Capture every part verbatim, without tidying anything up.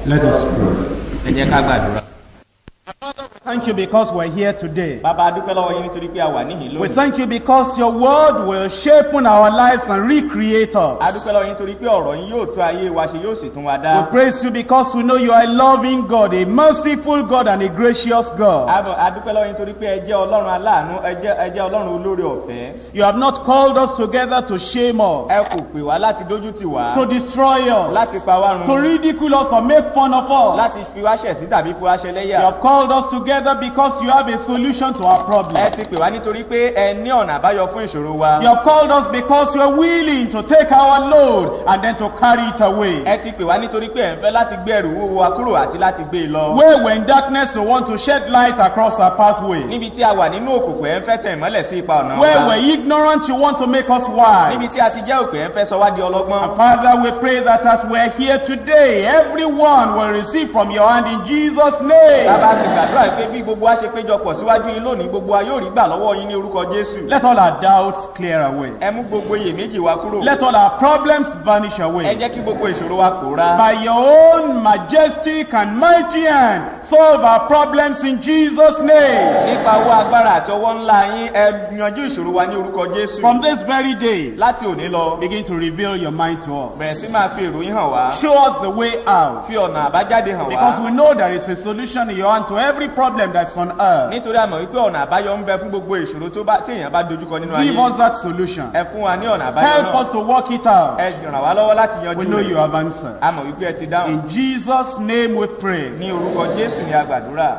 Let us pray. Ẹ jẹ́ ká gbàdúrà. Thank you because we're here today. Bàbá a dúpẹ́ lọ́wọ́ yín nítorí pé a wà níhìn We lónìí. thank you because your word will shape our lives and recreate A us. dúpẹ́ lọ́wọ́ yín nítorí pé ọ̀rọ̀ yín yóò tó ayé wa ṣe yóò sì tún wa We dá. praise you because we know you are a loving God, a merciful God, and a gracious God. A bọ̀- a dúpẹ́ lọ́wọ́ yín nítorí pé ẹ jẹ́ Ọlọ́run aláàánú, ẹ jẹ́ ẹ jẹ́ Ọlọ́run olóore ọ̀fẹ́. You have not called us together to shame us, Ẹ kò pè wá láti dójú tì wá, to destroy láti us, pa wá to run, ridicule us or make fun of láti us. fi wá ṣẹ̀ sí tàbí fi wá ṣe You lẹ́yà. have called us together because you have a solution to our Ẹ problem. ti pè wá nítorí pé ẹ ní ọ̀nà àbáyọ fún ìṣòro wa. You have called us because you are willing to take our load and then to carry it away. Ẹ ti pè wá nítorí pé ẹ ń fẹ́ láti gbé ẹrù wúwo wa kúrò àti láti gbé e lọ. Where we're in darkness, you want to shed light across our pathway. Níbi tí a wà nínú òkùnkùn ẹ ń fẹ́ tẹ̀ ìmọ́lẹ̀ sí ipa ọ̀nà Where wa. we're ignorant, you want to make us Níbi wise. tí a ti jẹ́ òpè ẹ ń fẹ́ sọ wá di ọlọ́gbọ́n. And Father, we pray that as we're here today, everyone will receive from your hand in Jesus' name. Bàbá sì gbàdúrà pé bí gbogbo wa ṣe péjọpọ̀ síwájú yín lónìí, gbogbo wa yóò rí gbà lọ́wọ́ yín ní orúkọ Jésù. Let all our doubts clear away. Ẹ mú gbogbo iyèméjì wa kúrò. Let all our problems vanish Ẹ away. jẹ́ kí gbogbo ìṣòro wa pòórá. By your own majestic and mighty hand, solve our problems in Jesus' name. Nípa owó agbára àti ọwọ́ ńlá yín, ẹ yanjú ìṣòro wa ní orúkọ Jésù. From this very day, Láti òní lọ, begin to reveal your mind to bẹ̀rẹ̀ us. sí máa fi ìròyìn hàn wá. Show us the way out. Fi ọ̀nà àbájáde hàn Because wá. we know there is a solution in your hand to every problem that's on earth. Nítorí a mọ̀ wípé ọ̀nà àbáyọ ń bẹ fún gbogbo ìṣòro tó bá tí èèyàn bá dojúkọ nínú Give ayé. us that solution. Ẹ fún wa ní ọ̀nà àbáyọ Help náà. us to work it out. Ẹ ràn wá lọ́wọ́ láti We yanjú know you rẹ̀. have answered. A mọ̀ wípé ẹ ti dáhùn. In Jesus' name we pray. Ní orúkọ Jésù ni a gbàdúrà.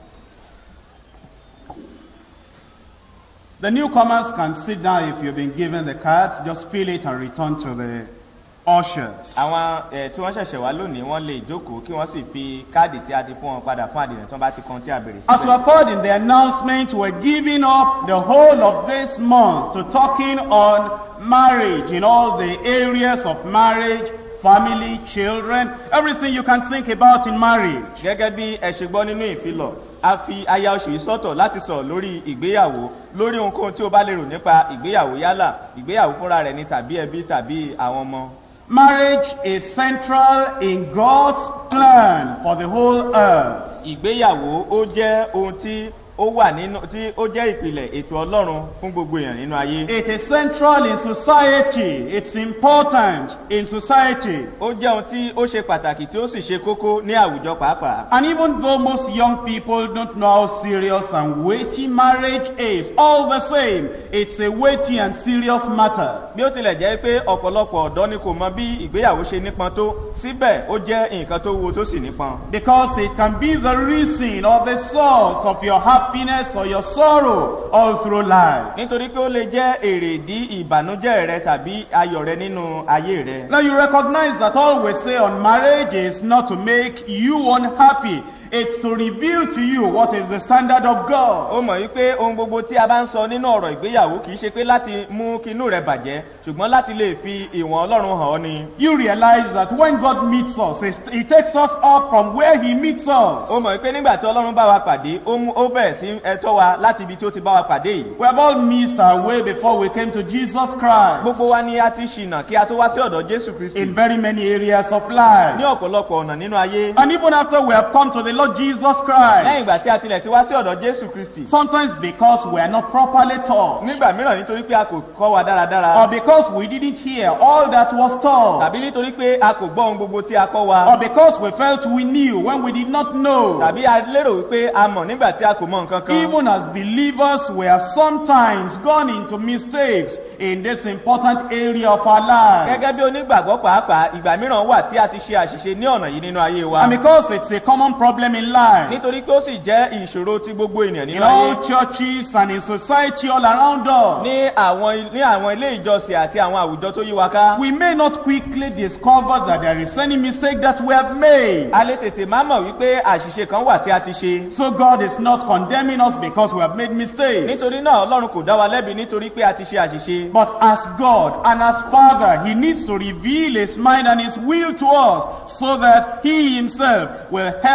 The newcomers can sit down if you've been given the cards. Just fill it and return to the ushers. Àwọn ẹ̀ tí wọ́n ṣẹ̀ṣẹ̀ wá lónìí wọ́n lè jókòó kí wọ́n sì fi káàdì tí a ti fún wọn padà fún àdìrẹ̀ tí wọ́n bá ti kan tí a bèrè As we síbẹ̀. have heard in the announcement, we're giving up the whole of this month to talking on marriage in all the areas of marriage, family, children, everything you can think about in marriage. Gẹ́gẹ́ bí ẹ ṣe gbọ́ nínú ìfilọ̀, a fi aya oṣù yìí sọ́tọ̀ láti sọ̀rọ̀ lórí ìgbéyàwó, lórí ohunkóhun tí ó bá lérò nípa ìgbéyàwó yálà ìgbéyàwó fúnra rẹ̀ ni tàbí ẹbí tàbí àwọn ọmọ. Marriage is central in God's plan for the whole earth. Ìgbéyàwó ó jẹ́ ohun tí ó wà nínú tí ó jẹ́ ìpìlẹ̀ ètò Ọlọ́run fún gbogbo èèyàn nínú ayé. It is central in society. It's important in society. Ó jẹ́ ohun tí ó ṣe pàtàkì tí ó sì ṣe kókó ní àwùjọ pàápàá. And even though most young people don't know how serious and weighty marriage is, all the same, it's a weighty and serious matter. Bí ó tilẹ̀ jẹ́ pé ọ̀pọ̀lọpọ̀ ọ̀dọ́ ni kò mọ bí ìgbéyàwó ṣe nípọn tó, síbẹ̀ ó jẹ́ nǹkan tó wúwo tó sì nípọn. Because it can be the reason or the source of your happiness or your sorrow all through life. Nítorí pé ó lè jẹ́ èrèdí ìbànújẹ́ rẹ tàbí ayọ̀ rẹ nínú ayé rẹ. Now you recognize that all we say on marriage is not to make you unhappy. It's to reveal to you what is the standard of God. Ó mọ̀ wípé ohun gbogbo tí a bá ń sọ nínú ọ̀rọ̀ ìgbéyàwó kìí ṣe pé láti mú kinú rẹ bàjẹ́, ṣùgbọ́n láti lè fi ìwọ̀n Ọlọ́run hàn ọ́ ni. You realize that when God meets us, He takes us up from where He meets us. Ó mọ̀ wípé nígbà tí Ọlọ́run bá wa pàdé, ó mú ó bẹ̀rẹ̀ sí ẹ̀tọ́ wa láti ibi tí ó ti bá wa pàdé yìí. We have all missed our way before we came to Jesus Christ. Gbogbo wa ni a ti ṣìnà kí a tó wá sí ọ̀dọ̀ Jésù Kristi. In very many areas of life. Ní ọ̀pọ̀lọpọ̀ ọ̀nà nínú ayé. And even after we have come to the Lord Jesus Christ. Lẹ́yìn ìgbà tí a tilẹ̀ ti wá sí ọ̀dọ̀ Jésù Kristi. Sometimes because we are not properly taught. Nígbà mìíràn nítorí pé a kò kọ́ wa dáradára. Or because we didn't hear all that was taught. Tàbí nítorí pé a kò gbọ́ ohun gbogbo tí a kọ́ wa. Or because we felt we knew when we did not know. Tàbí a lérò wípé a mọ̀ nígbà tí a kò mọ nǹkan kan. Even as believers, we have sometimes gone into mistakes in this important area of our lives. Gẹ́gẹ́ bí onígbàgbọ́ pàápàá, ìgbà mìíràn wà tí a ti ṣe àṣìṣe ní ọ̀nà yìí nínú ayé wa. And because it's a common problem in life. Nítorí pé ó sì jẹ́ ìṣòro tí gbogbo ènìyàn In nínú ayé. all churches and in society all around us. Ní àwọn ní àwọn ilé ìjọsìn àti àwọn àwùjọ tó yí wa ká. We may not quickly discover that there is any mistake that we have made. A lè tètè má mọ̀ wípé àṣìṣe kan wà tí a ti ṣe. So God is not condemning us because we have made mistakes. Nítorí náà Ọlọ́run kò dá wa lẹ́bi nítorí pé a ti ṣe àṣìṣe. But as God and as Father, He needs to reveal His mind and His will to us so that He Himself will help us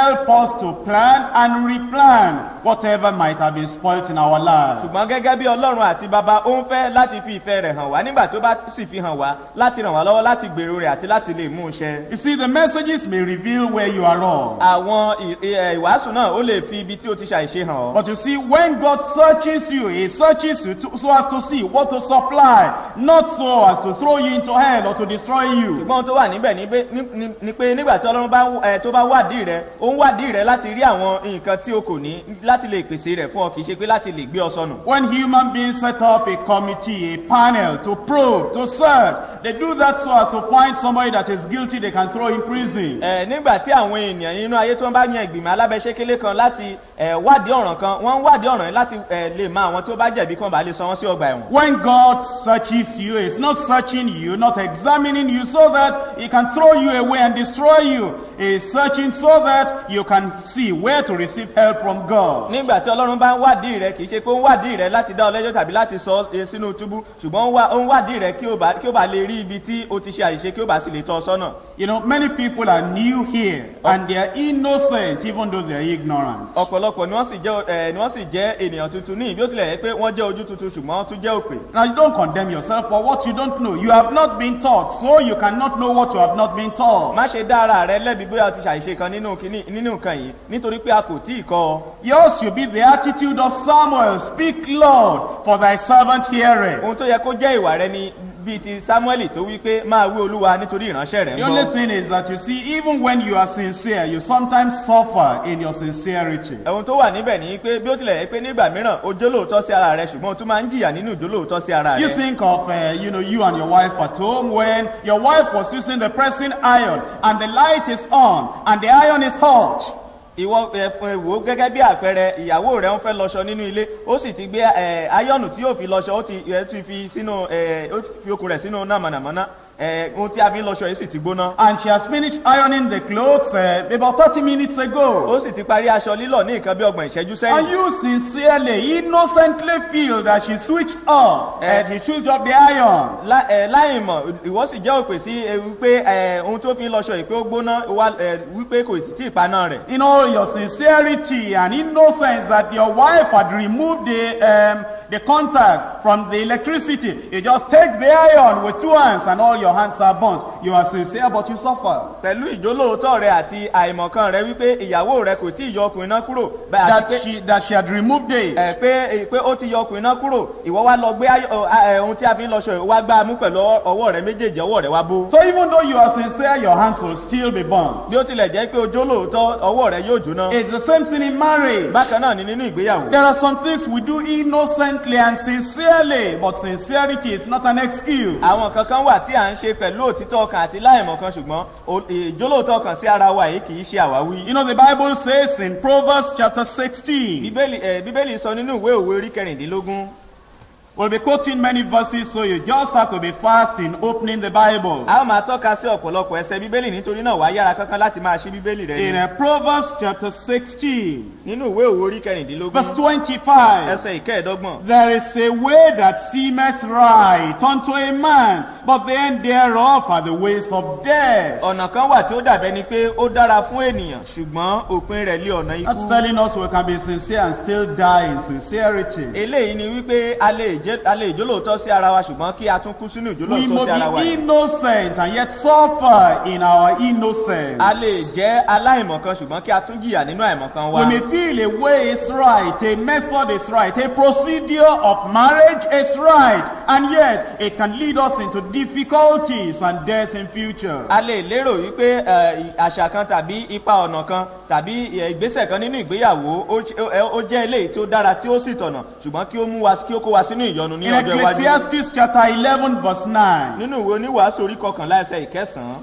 us to plan and replan whatever might have been spoiled in our lives. ṣùgbọ́n gẹ́gẹ́ bí ọlọ́run àti bàbá ó ń fẹ́ láti fi ìfẹ́ rẹ̀ hàn wá nígbà tó bá sì fi hàn wá láti ràn wá lọ́wọ́ láti gbèrò rẹ̀ àti láti lè mú un ṣẹ. You see, the messages may reveal where you are wrong. àwọn ìwàásù náà ó lè fi ibi tí ó ti ṣàìṣe hàn ọ́. But you see, when God searches you, he searches you to, so as to see what to supply, not so as to throw you into hell or to destroy you. ṣùgbọ́n tó wà níbẹ̀ ni pé nígbà tí ọlọ́run tó bá wádìí rẹ̀ ó ń wádìí rẹ̀ láti rí àwọn nǹkan tí o kò ní láti lè pèsè rẹ̀ fún ọ kì í ṣe pé láti lè gbé ọ sọnù. When human beings set up a committee, a panel to probe, to search, they do that so as to find somebody that is guilty they can throw in prison. ẹ nígbà tí àwọn ènìyàn nínú ayé tó ń bá yan ìgbìmọ̀ alábẹ́sẹ́kẹ́lé kan láti wádìí ọ̀ràn kan wọ́n ń wádìí ọ̀ràn láti lè mọ àwọn tó bá jẹ̀bi kan bá lè sọ wọ́n sí ọgbà ẹ̀wọ̀n. When God searches you, he's not searching you, not examining you so that he can throw you away and destroy you. He's searching so that you can see where to receive help from God. Nígbà tí Ọlọ́run bá ń wádìí rẹ kì í ṣe pé ó ń wádìí rẹ láti dá ọ lẹ́jọ́ tàbí láti sọ sínú túbú ṣùgbọ́n ó ń wádìí rẹ kí ó bá lè rí ibi tí ó ti ṣe àṣìṣe kí ó bá sì lè tọ́ ọ sọ́nà. You know, many people are new here and they are innocent even though they are ignorant. Ọ̀pọ̀lọpọ̀ ni wọ́n sì jẹ́ ni wọ́n sì jẹ́ ènìyàn tuntun ní ìbí ó tilẹ̀ yẹ pé wọ́n jẹ́ ojú tuntun ṣùgbọ́n wọ́n tún jẹ́ òpè. Now you don't condemn yourself for what you don't know. You have not been taught, so you cannot know what you have not been taught. Má ṣe dá ara rẹ lẹ́bi bóyá o ti ṣàìṣe kan nínú nínú nǹkan yìí nítorí pé a kò tí ì kọ́ ọ. Yours should be the attitude of Samuel. Speak, Lord, for thy servant heareth. Ohun tó yẹ kó jẹ́ ìwà rẹ ni bíi ti Samuel tó wí pé máa wí Olúwa nítorí ìránṣẹ́ rẹ̀ ń bọ̀. The only thing is that you see, even when you are sincere, you sometimes suffer in your sincerity. Ohun tó wà níbẹ̀ ni pé bí ó tilẹ̀ yẹ pé nígbà mìíràn o jólóòtọ́ sí ara rẹ ṣùgbọ́n o tún máa ń jìyà nínú ìjólóòtọ́ sí ara rẹ. You think of uh, you know you and your wife at home when your wife was using the pressing iron and the light is on and the iron is hot. Ìwọ wò gẹ́gẹ́ bí àpẹẹrẹ ìyàwó rẹ̀ ń fẹ́ lọ́ṣọ nínú ilé ó sì ti gbé ayọ́nù tí yóò fi lọ́ṣọ ó ti fi sínú ó fi okùn rẹ̀ sínú náà mọ̀nàmọ́ná ohun tí a fi ń lọ́ṣọ yìí sì ti gbóná. And she has finished ironing the clothes uh, about thirty minutes ago. Ó sì ti parí aṣọ lílọ̀ ní nǹkan bí ọgbọ̀n ìṣẹ́jú sẹ́yìn. And you sincerely, innocently feel that she switched up and she switched up the iron. Láì mọ̀ ìwọ sì jẹ́ òpè sí wípé ohun tó fi ń lọ́ṣọ yìí pé ó gbóná wípé kò sì tí ì paná rẹ̀. In all your sincerity and innocence that your wife had removed the um, the contact from the electricity, you just take the iron with two hands and all your hands are burnt. You are sincere but you suffer. Pẹ̀lú ìjólóòtọ́ rẹ àti àìmọ̀kan rẹ wípé ìyàwó rẹ kò tí ì yọ ọkùnrin náà kúrò. That she that she had removed it. Ẹ pé pé ó ti yọ ọkùnrin náà kúrò ìwọ wá lọ gbé ohun tí a fi ń lọ́ṣọ ìwọ wá gbá mú pẹ̀lú ọwọ́ rẹ méjèèjì ọwọ́ rẹ wá bó. So even though you are sincere, your hands will still be burnt. Bí ó tilẹ̀ jẹ́ pé ojólóòtọ́ ọwọ́ rẹ yóò jóná. It's the same thing in marriage. Bákan náà ni nínú ìgbéyàwó. There are some things we do innocently and sincerely, but sincerity is not an excuse. Àwọn kankan wà tí à ń ṣe pẹ̀lú òtítọ́ ọkàn àti láìmọ̀kan ṣùgbọ́n ìjólóòtọ́ ọkàn sí ara wa yìí kì í ṣe àwáwí. You know, the Bible says in Proverbs chapter sixteen. Bíbélì ẹ̀ Bíbélì sọ nínú ìwé òwe orí kẹrìndínlógún. We'll be quoting many verses, so you just have to be fast in opening the Bible. A ó máa tọ́ka sí ọ̀pọ̀lọpọ̀ ẹsẹ̀ Bíbélì nítorí náà wàá yára kankan láti máa ṣí Bíbélì rẹ. In uh, Proverbs chapter sixteen. Nínú ìwé òwe orí kẹrìndínlógún. Verse twenty-five. Ẹsẹ̀ ìkẹẹ̀dọ́gbọ̀n. There is a way that seemeth right unto a man, but the end thereof are the ways of death. Ọ̀nà kan wà tí ó dàbẹ́ ni pé ó dára fún ènìyàn ṣùgbọ́n òpin rẹ̀ lé ọ̀nà ikú. That's telling us we can be sincere and still die in sincerity. Eléyìí ni wípé a lè a lè ìjólóòtọ́ sí ara wa ṣùgbọ́n kí a tún kú sínú ìjólóòtọ́ sí ara wa We yìí. may be innocent and yet suffer in our innocence. A lè jẹ́ aláìmọ̀kan ṣùgbọ́n kí a tún jìyà nínú àìmọ̀kan wa. We may feel a way is right, a method is right, a procedure of marriage is right, and yet it can lead us into difficulties and death in future. A lè lérò wípé àṣà kan tàbí ipa ọ̀nà kan tàbí ìgbésẹ̀ kan nínú ìgbéyàwó ó jẹ́ eléyìí tí ó dára tí ó sì tọ̀nà ṣùgbọ́n kí ó mú wa kí ó kó wa sínú ìyọnu ní In ọjọ́ iwájú. Ecclesiastes chapter eleven verse nine. Nínú ìwé oníwàásù orí kọkànlá ẹsẹ̀ ìkẹsàn-án.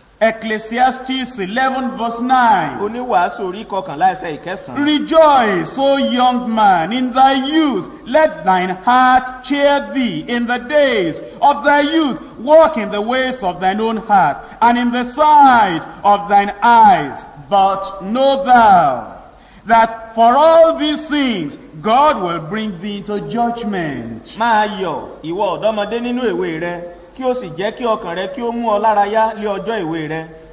Ecclesiastes eleven verse nine. Oníwàásù orí kọkànlá ẹsẹ̀ ìkẹsàn-án. Rejoice, O young man, in thy youth. Let thine heart cheer thee in the days of thy youth. Walk in the ways of thine own heart, and in the sight of thine eyes. But know thou that for all these things God will bring thee into judgment. Máa yọ̀ ìwọ ọ̀dọ́mọdé nínú èwe rẹ kí ó sì jẹ́ kí ọkàn rẹ kí ó mú ọ lára yá lé ọjọ́ ìwé rẹ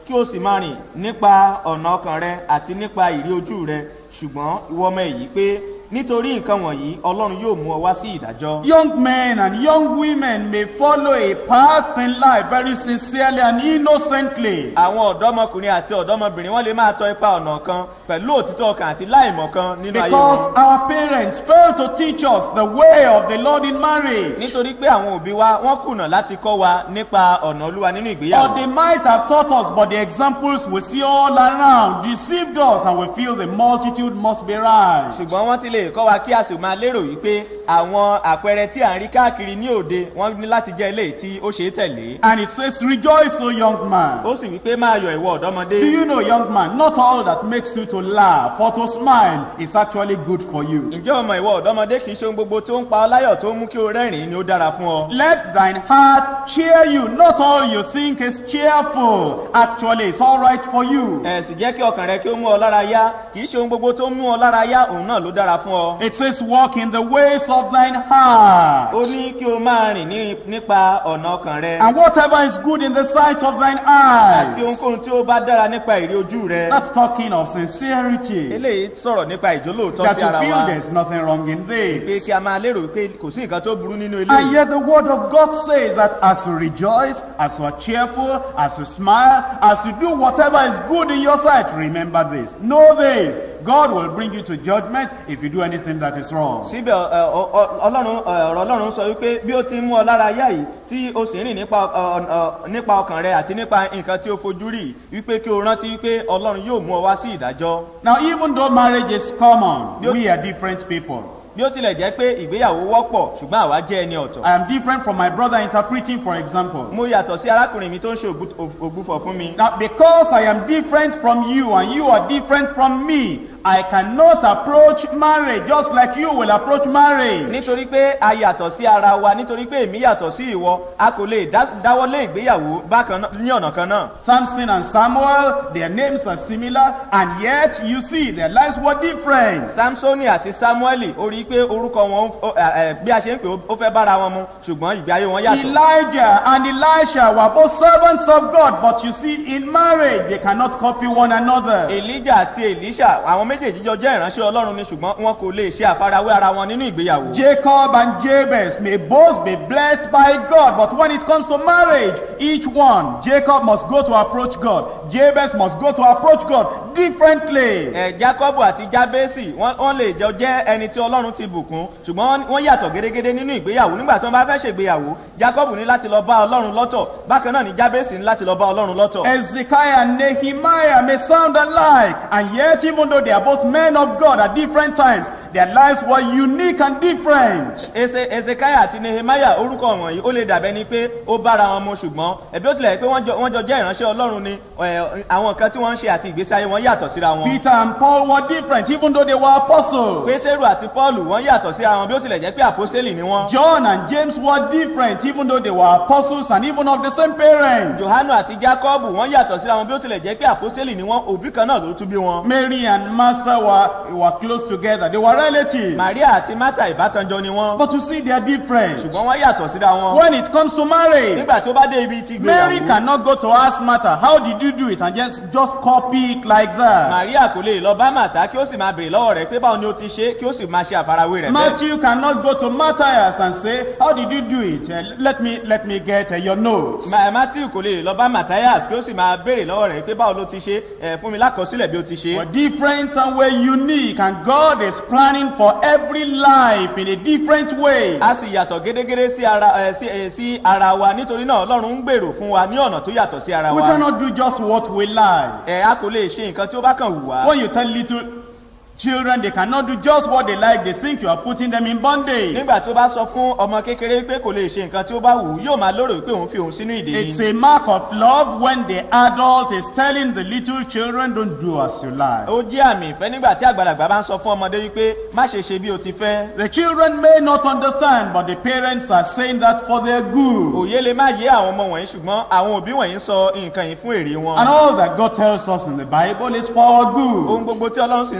kí o sì máa rìn nípa ọ̀nà ọkàn rẹ àti nípa ìrí ojú rẹ ṣùgbọ́n ìwọ ọmọ èyí pé nítorí nǹkan wọ̀nyí ọlọ́run yóò mú ọ wá sí ìdájọ́. Young men and young women may follow a path in life very sincerely and innocently. àwọn ọ̀dọ́mọkùnrin àti ọ̀dọ́mọbìnrin wọ́n lè máa tọ ipa ọ̀nà kan pẹ̀lú òtítọ́ ọkàn àti láìmọ̀kan nínú ayé wọn. Because our parents failed to teach us the way of the Lord in marriage. nítorí pé àwọn òbí wa wọ́n kùnà láti kọ́ wa nípa ọ̀nà olúwa nínú ìgbéyàwó. Or they might have taught us, but the examples we see all around deceived us, and we feel the multitude must be right. ṣùgbọ́n wọ́n ti lè kọ́ wa kí a sì máa lérò wípé àwọn àpẹẹrẹ tí à ń rí káàkiri ní òde wọ́n ní láti jẹ́ eléyìí tí ó ṣe é tẹ̀lé. And it says, rejoice, O young man. ó sì wípé máa yọ̀ ìwọ ọ̀dọ́mọdé. Do you know, young man, not all that makes you to laugh or to smile is actually good for you. ǹjẹ́ o mọ̀ ìwọ ọ̀dọ́mọdé kì í ṣe ohun gbogbo tó ń pa ọ́ láyọ̀ tó ń mú kí o rẹ́rìn-ín ni ó dára fún ọ. Let thine heart cheer you. Not all you think is cheerful. Actually, it's all right for you. ẹ sì jẹ́ kí ọkàn rẹ kí ó mú ọ lára yá kì í ṣe ohun gbogbo tó ń mú ọ lára yá òun náà ló dára fún ọ. It says, walk in the ways of thine heart. ó ní kí o máa rìn ní nípa ọ̀nà ọkàn rẹ. And whatever is good in the sight of thine àti eyes. ohunkóhun tí ó bá dára nípa ìrí ojú rẹ. That's talking of sincerity. eléyìí sọ̀rọ̀ nípa ìjólóòtọ́ That sí ara you feel wa. there's nothing wrong in pé this. kí a máa lérò pé kò sí nǹkan tó burú nínú And eléyìí. yet the word of God says that as you rejoice, as you are cheerful, as you smile, as you do whatever is good in your sight, remember this. Know this. God will bring you to judgment if you do anything that is wrong. síbẹ̀ ẹ, ọ- ọ- ọlọ́run ẹ, ọ̀rọ̀ ọlọ́run sọ wípé bí ó ti ń mú ọ lára yá yìí tí o sì ń rìn nípa ọ- ọ- nípa ọkàn rẹ àti nípa nǹkan tí o fojú rí wípé kí o rántí wípé ọlọ́run yóò mú ọ wá sí ìdájọ́. Now, even though marriage is common, Yep. we are different people. bí ó tilẹ̀ jẹ́ pé ìgbéyàwó wọ́pọ̀ ṣùgbọ́n àwa jẹ́ ẹni ọ̀tọ̀. I am different from my brother interpreting, for example. mo yàtọ̀ sí arákùnrin mi tó ń ṣe ògbú- òf- ògbúfọ̀ fún mi. Now, because I am different from you and you are different from me, I cannot approach marriage just like you will approach marriage. nítorí pé a yàtọ̀ sí ara wa nítorí pé èmi yàtọ̀ sí ìwọ a kò lè dá- dáwọ́lé ìgbéyàwó bákan náà- ní ọ̀nà kan náà. Samson and Samuel, their names are similar, and yet you see their lives were different. samsoni àti samueli ó rí i pé orúkọ wọn ó- ẹ, ẹ, bí a ṣe ń pè ó- ó fẹ́ bára wọn mu ṣùgbọ́n ìgbé ayé wọn yàtọ̀. Elijah and Elisha were both servants of God, but you see, in marriage, they cannot copy one another. elijah àti elisha àwọn méjèèjì jọ jẹ́ ìránṣẹ́ ọlọ́run ni ṣùgbọ́n wọn kò lè ṣe àfarawé ara wọn nínú ìgbéyàwó. Jacob and Jabez may both be blessed by God, but when it comes to marriage, each one, Jacob must go to approach God, Jabez must go to approach God differently. ẹ jacobu àti jabesi wọn wọn lè jọ jẹ́ ẹni tí ọlọ́run ti bùkún ṣùgbọ́n wọn yàtọ̀ gédégédé nínú ìgbéyàwó nígbà tí wọn bá fẹ́ ṣègbéyàwó jacobu ní láti lọ bá ọlọ́run lọ́tọ̀ bákan náà ni jabesi ní láti lọ bá ọlọ́run lọ́tọ̀. Hezekiah and Nehemiah may sound alike, and yet even though they are both men of God at different times, their lives were unique and different. Ese Ezekiah àti Nehemiah orúkọ wọ̀nyí ó lè dàbẹ́ ni pé ó bára wọn mu ṣùgbọ́n ẹ̀bí ó tilẹ̀ pé wọ́n jọ wọ́n jọ jẹ́ ìránṣẹ́ Ọlọ́run ni ẹ̀, àwọn nǹkan tí wọ́n ń ṣe àti ìgbésí ayé wọn yàtọ̀ síra wọn. Peter and Paul were different, even though they were apostles. Pétérù àti Pọ́ọ̀lù wọ́n yàtọ̀ síra wọn bí ó tilẹ̀ jẹ́ pé àpọ́sítélì ni wọ́n. John and James were different, even though they were apostles and even of the same parents. Johanu àti Jacob wọ́n yàtọ̀ síra wọn bí ó tilẹ̀ jẹ́ pé àpọ́sítélì ni wọ́n òbí kan náà ló tún bí wọn. Mary and Martha were, were close together. They were relatives. Maria àti Martha ìbátanjọ ni wọ́n. But you see, they are different. Ṣùgbọ́n wọ́n yàtọ̀ síra wọn. When it comes to marriage, Nígbà tí ó bá dé ibi tí Mary gbéyàwó. cannot go to ask Martha, how did you do it? And just, just copy it like that. Maria kò lè lọ bá Màtá kí ó sì máa béèrè lọ́wọ́ rẹ̀ pé báwo ni ó ti ṣe kí ó sì máa ṣe àfarawé rẹ̀ bẹ́ẹ̀. Matthew cannot go to Matthias and say, how did you do it? Uh, let me let me get uh, your notes. Ma- Matthew kò lè lọ bá Matthias kí ó sì máa béèrè lọ́wọ́ rẹ̀ pé báwo ló ti ṣe ẹ̀ fún mi lákọsílẹ̀ bí ó ti ṣe. We're different and we're unique, and God is planning for every life in a different way. A sì yàtọ̀ gédégédé sí ara ẹ̀ sí ẹ̀ sí ara wa nítorí náà Ọlọ́run ń gbèrò fún wa ní ọ̀nà tó yàtọ̀ sí ara We wa. cannot do just what we like. Ẹ̀ a kò lè ṣe nǹkan tí ó bá kàn wù wá. When you tell little children they cannot do just what they like, they think you are putting them in bondage. Nígbà tó bá sọ fún ọmọ kékeré pé kò lè ṣe nǹkan tí ó bá wù ú yóò máa lérò pé òun fi òun sínú ìdè It's ni. a mark of love when the adult is telling the little children, don't do as you like. Ó jẹ́ àmì ìfẹ́ nígbà tí àgbàlagbà bá ń sọ fún ọmọdé wípé má ṣe ṣe bí o ti fẹ́. The children may not understand, but the parents are saying that for their good. Òye lè má yé àwọn ọmọ wọ̀nyí ṣùgbọ́n àwọn òbí wọ̀nyí ń sọ nǹkan yìí fún èrè wọn. And all that God tells us in the Bible is for our Ohun good. gbogbo tí Ọlọ́run sì ń sọ fún wa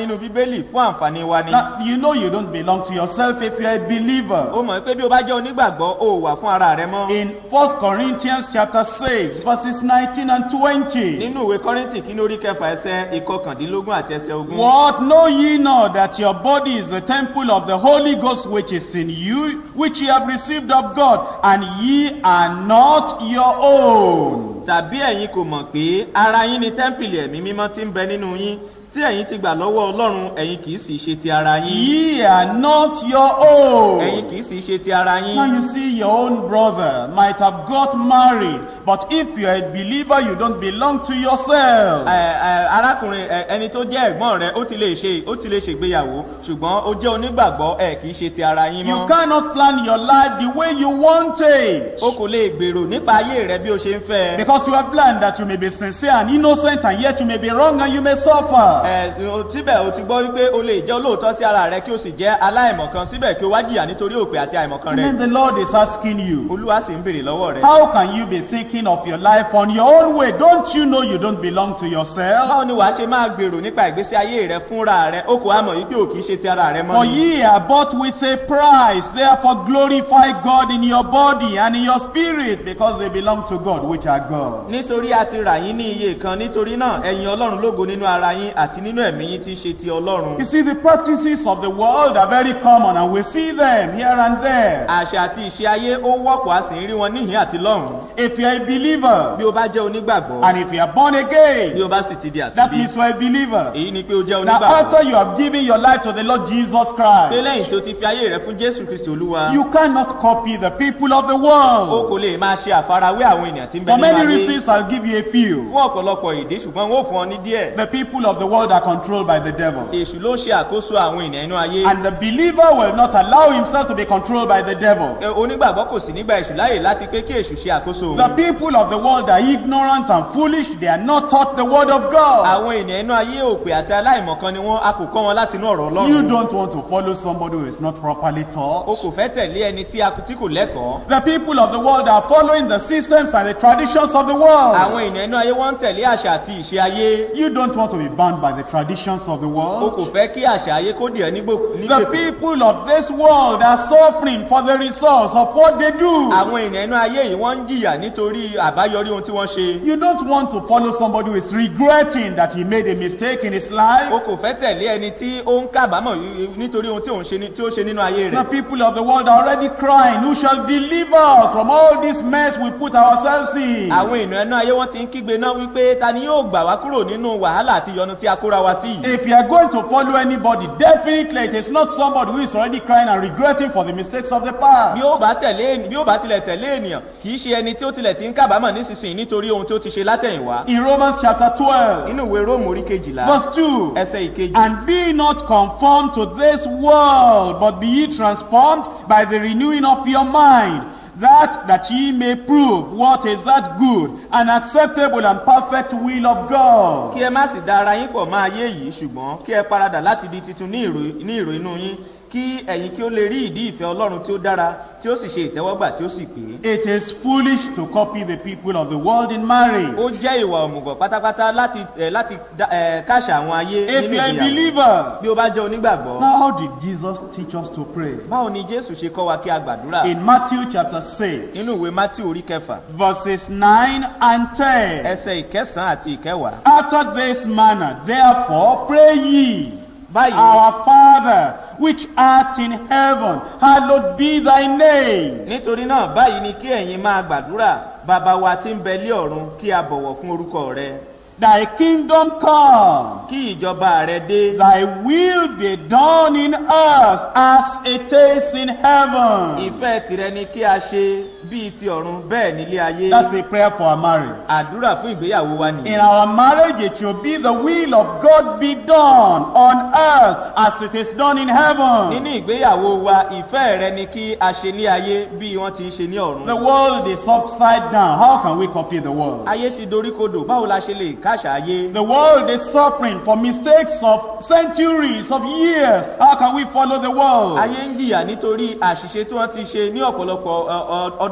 nínú bíbélì fún àǹfààní wa ni. Now, you know you don't belong to yourself if you're a believer. ó mọ̀ pé bí o bá jẹ́ onígbàgbọ́ o wà fún ara rẹ mọ́. In First Corinthians chapter six, verses nineteen and twenty. nínú ìwé kọ́ríńtì kí lórí kẹfà ẹsẹ̀ ìkọkàndínlógún àti ẹsẹ̀ ogún. What, know ye not that your body is a temple of the Holy Ghost which is in you, which ye have received of God, and ye are not your own? tàbí ẹ̀yin kò mọ̀ pé ara yín ni tẹ́ḿpìlì ẹ̀mí mímọ́ tí ń bẹ nínú yín tí ẹ̀yin ti gbà lọ́wọ́ ọlọ́run ẹ̀yin kì í sì ṣe ti ara yín. Ye are not your own. ẹ̀yin kì í sì ṣe ti ara yín. Now you see, your own brother might have got married, but if you are a believer, you don't belong to yourself. Ẹ, ẹ, arákùnrin ẹ, ẹni tó jẹ́ ẹ̀gbọ́n rẹ ó ti lè ṣe ó ti lè ṣègbéyàwó ṣùgbọ́n ó jẹ́ onígbàgbọ́ ẹ kì í ṣe ti ara yín You mọ́. cannot plan your life the way you want it. o kò lè gbèrò nípa ayé rẹ bí o ṣe ń fẹ́. Because you have planned that you may be sincere and innocent, and yet you may be wrong and you may suffer. ẹ síbẹ̀ o ti gbọ́ wípé o lè jẹ́ olóòótọ́ sí ara rẹ kí o sì jẹ́ aláìmọ̀kan síbẹ̀ kí o wá jìyà nítorí òpè àti àìmọ̀kan And rẹ. then the Lord is asking you, olúwa sì ń béèrè lọ́wọ́ rẹ. how can you be thinking of your life on your own way? Don't you know you don't belong to yourself? báwo ni wàá ṣe máa gbèrò nípa ìgbésí ayé rẹ fúnra rẹ o kò wá mọ̀ wípé o kì í ṣe ti ara rẹ mọ́ For ni. ye are bought with a price, therefore glorify God in your body and in your spirit, because they belong to God, which are God. nítorí a ti rà yín ní iye kan nítorí náà ẹ̀yin ọlọ́run lógo nínú ara yín àti nínú ẹ̀mí yín tí í ṣe ti ọlọ́run. You see, the practices of the world are very common, and we see them here and there. àṣà àti ìṣe ayé ó wọ́pọ̀ a sì ń rí wọn níhìn àti lọ́hùn. If you are a believer, bí o bá jẹ́ onígbàgbọ́ and if you are born again, bí o bá sì ti di that àtúnbí means you are a believer. èyí ni pé o jẹ́ Now, after onígbàgbọ́. you have given your life to the Lord Jesus pé Christ, lẹ́yìn tí o ti fi ayé rẹ fún jésù kristi olúwa you cannot copy the people of the o world. kò lè máa ṣe àfarawé àwọn ènìyàn tí ń bẹ For nínú many ayé. reasons, I'll give you a few. fún ọ̀pọ̀lọpọ̀ ìdí ṣùgbọ́n wọ́n ò fún ọ ní díẹ̀. The people of the world are controlled by the devil. èṣù ló ń ṣe àkóso àwọn ènìyàn inú ayé. And the believer will not allow himself to be controlled by the devil. Ẹ, onígbàgbọ́ kò sì nígbà èṣù láàyè láti pé kí èṣù ṣe àkóso The òun. people of the world are ignorant and foolish. They are not taught the word of God. àwọn ènìyàn inú ayé òpè àti aláìmọ̀kan ni wọ́n a kò kọ́ wọn láti inú ọ̀rọ̀ You ọlọ́run. don't want to follow somebody who is not properly o taught. kò fẹ́ tẹ̀lé ẹni tí a tí kò lẹ́kọ̀ọ́. The people of the world are following the systems and the traditions of the world. àwọn ènìyàn inú ayé wọ́n ń tẹ̀lé àṣà àti ìṣe ayé. You don't want to be bound by the traditions of the o world. kò fẹ́ kí àṣà ayé kó dì ẹ́ nígbò The nígbèkùn. people of this world are suffering for the results of what they do. àwọn ènìyàn inú ayé yìí wọ́n ń jìyà nítorí àbáyọrí ohun tí wọ́n ṣe. You don't want to follow somebody who is regretting that he made a mistake in his life. o kò fẹ́ tẹ̀lé ẹni tí ó ń kábàámọ̀ nítorí ohun tí òun ṣe ní- tí ó ṣe nínú ayé The rẹ̀. people of the world are already crying, who shall deliver us from all this mess we put ourselves in? àwọn ènìyàn inú ayé wọ́n ti ń kígbe náà wípé ta ni yóò gbà wá kúrò nínú wàhálà àti ìyọnu tí a kóra wa sí. If you are going to follow anybody, definitely it is not somebody who is already crying and regretting for the mistakes of the past. bí ó bá tẹ̀lé bí ó bá tilẹ̀ tẹ̀lé ènìyàn kì í ṣe ẹni tí ó tilẹ̀ ti ń kábàámọ̀ nísinsìnyí nítorí ohun tí ó ti ṣe látẹ̀yìnwá. In Romans chapter twelve, nínú ìwé róòmù orí kejìlá verse two, ẹsẹ̀ ìkejì. and be not conformed to this world, but be ye transformed by the renewing of your mind, that that ye may prove what is that good and acceptable and perfect will of God. kí ẹ má sì dá ara yín pọ̀ mọ́ ayé yìí ṣùgbọ́n kí ẹ paradà láti di titun ní ìrò ní ìrò inú yín kí ẹ̀yin kí ó lè rí ìdí ìfẹ́ ọlọ́run tí ó dára tí ó sì ṣe ìtẹ́wọ́gbà tí ó sì pé. It is foolish to copy the people of the world in marriage. ó jẹ́ ìwà òmùgọ̀ pátápátá láti ẹ̀ láti dá- ẹ̀ káṣà àwọn ayé If nínú you are a ìgbéyàwó. believer, bí ó bá jẹ́ onígbàgbọ́. now how did Jesus teach us to pray? báwo ni jésù ṣe kọ́ wa kí a gbàdúrà. In Matthew chapter six, nínú ìwé mátí orí kẹfà verses nine and ten. ẹsẹ̀ ìkẹsàn-án àti ìkẹwàá. After this manner, therefore, pray ye, báyìí Our Father, which art in heaven, hallowed be thy name. nítorí náà báyìí ni kí ẹ̀yin máa gbàdúrà bàbá wa tí ń bẹ lé ọ̀run kí a bọ̀wọ̀ fún orúkọ rẹ. Thy kingdom come, kí ìjọba rẹ dé. thy will be done in earth as it is in heaven. ìfẹ́ tìrẹ ni kí a ṣe bíi ti ọ̀run bẹ́ẹ̀ nílé ayé. That's a prayer for our marriage. àdúrà fún ìgbéyàwó wa In nìyí. our marriage, it should be the will of God be done on earth as it is done in heaven. nínú ìgbéyàwó wa ìfẹ́ rẹ ni kí a ṣe ní ayé bí wọ́n ti ń ṣe ní The ọ̀run. world is upside down. How can we copy the world? ayé ti doríkodò báwo la ṣe lè káṣà ayé. The world is suffering for mistakes of centuries, of years. How can we follow the world? ayé ń jìyà nítorí àṣìṣe tí wọ́n ti ṣe ní ọ̀pọ̀lọpọ̀ ọ- ọ- ọdún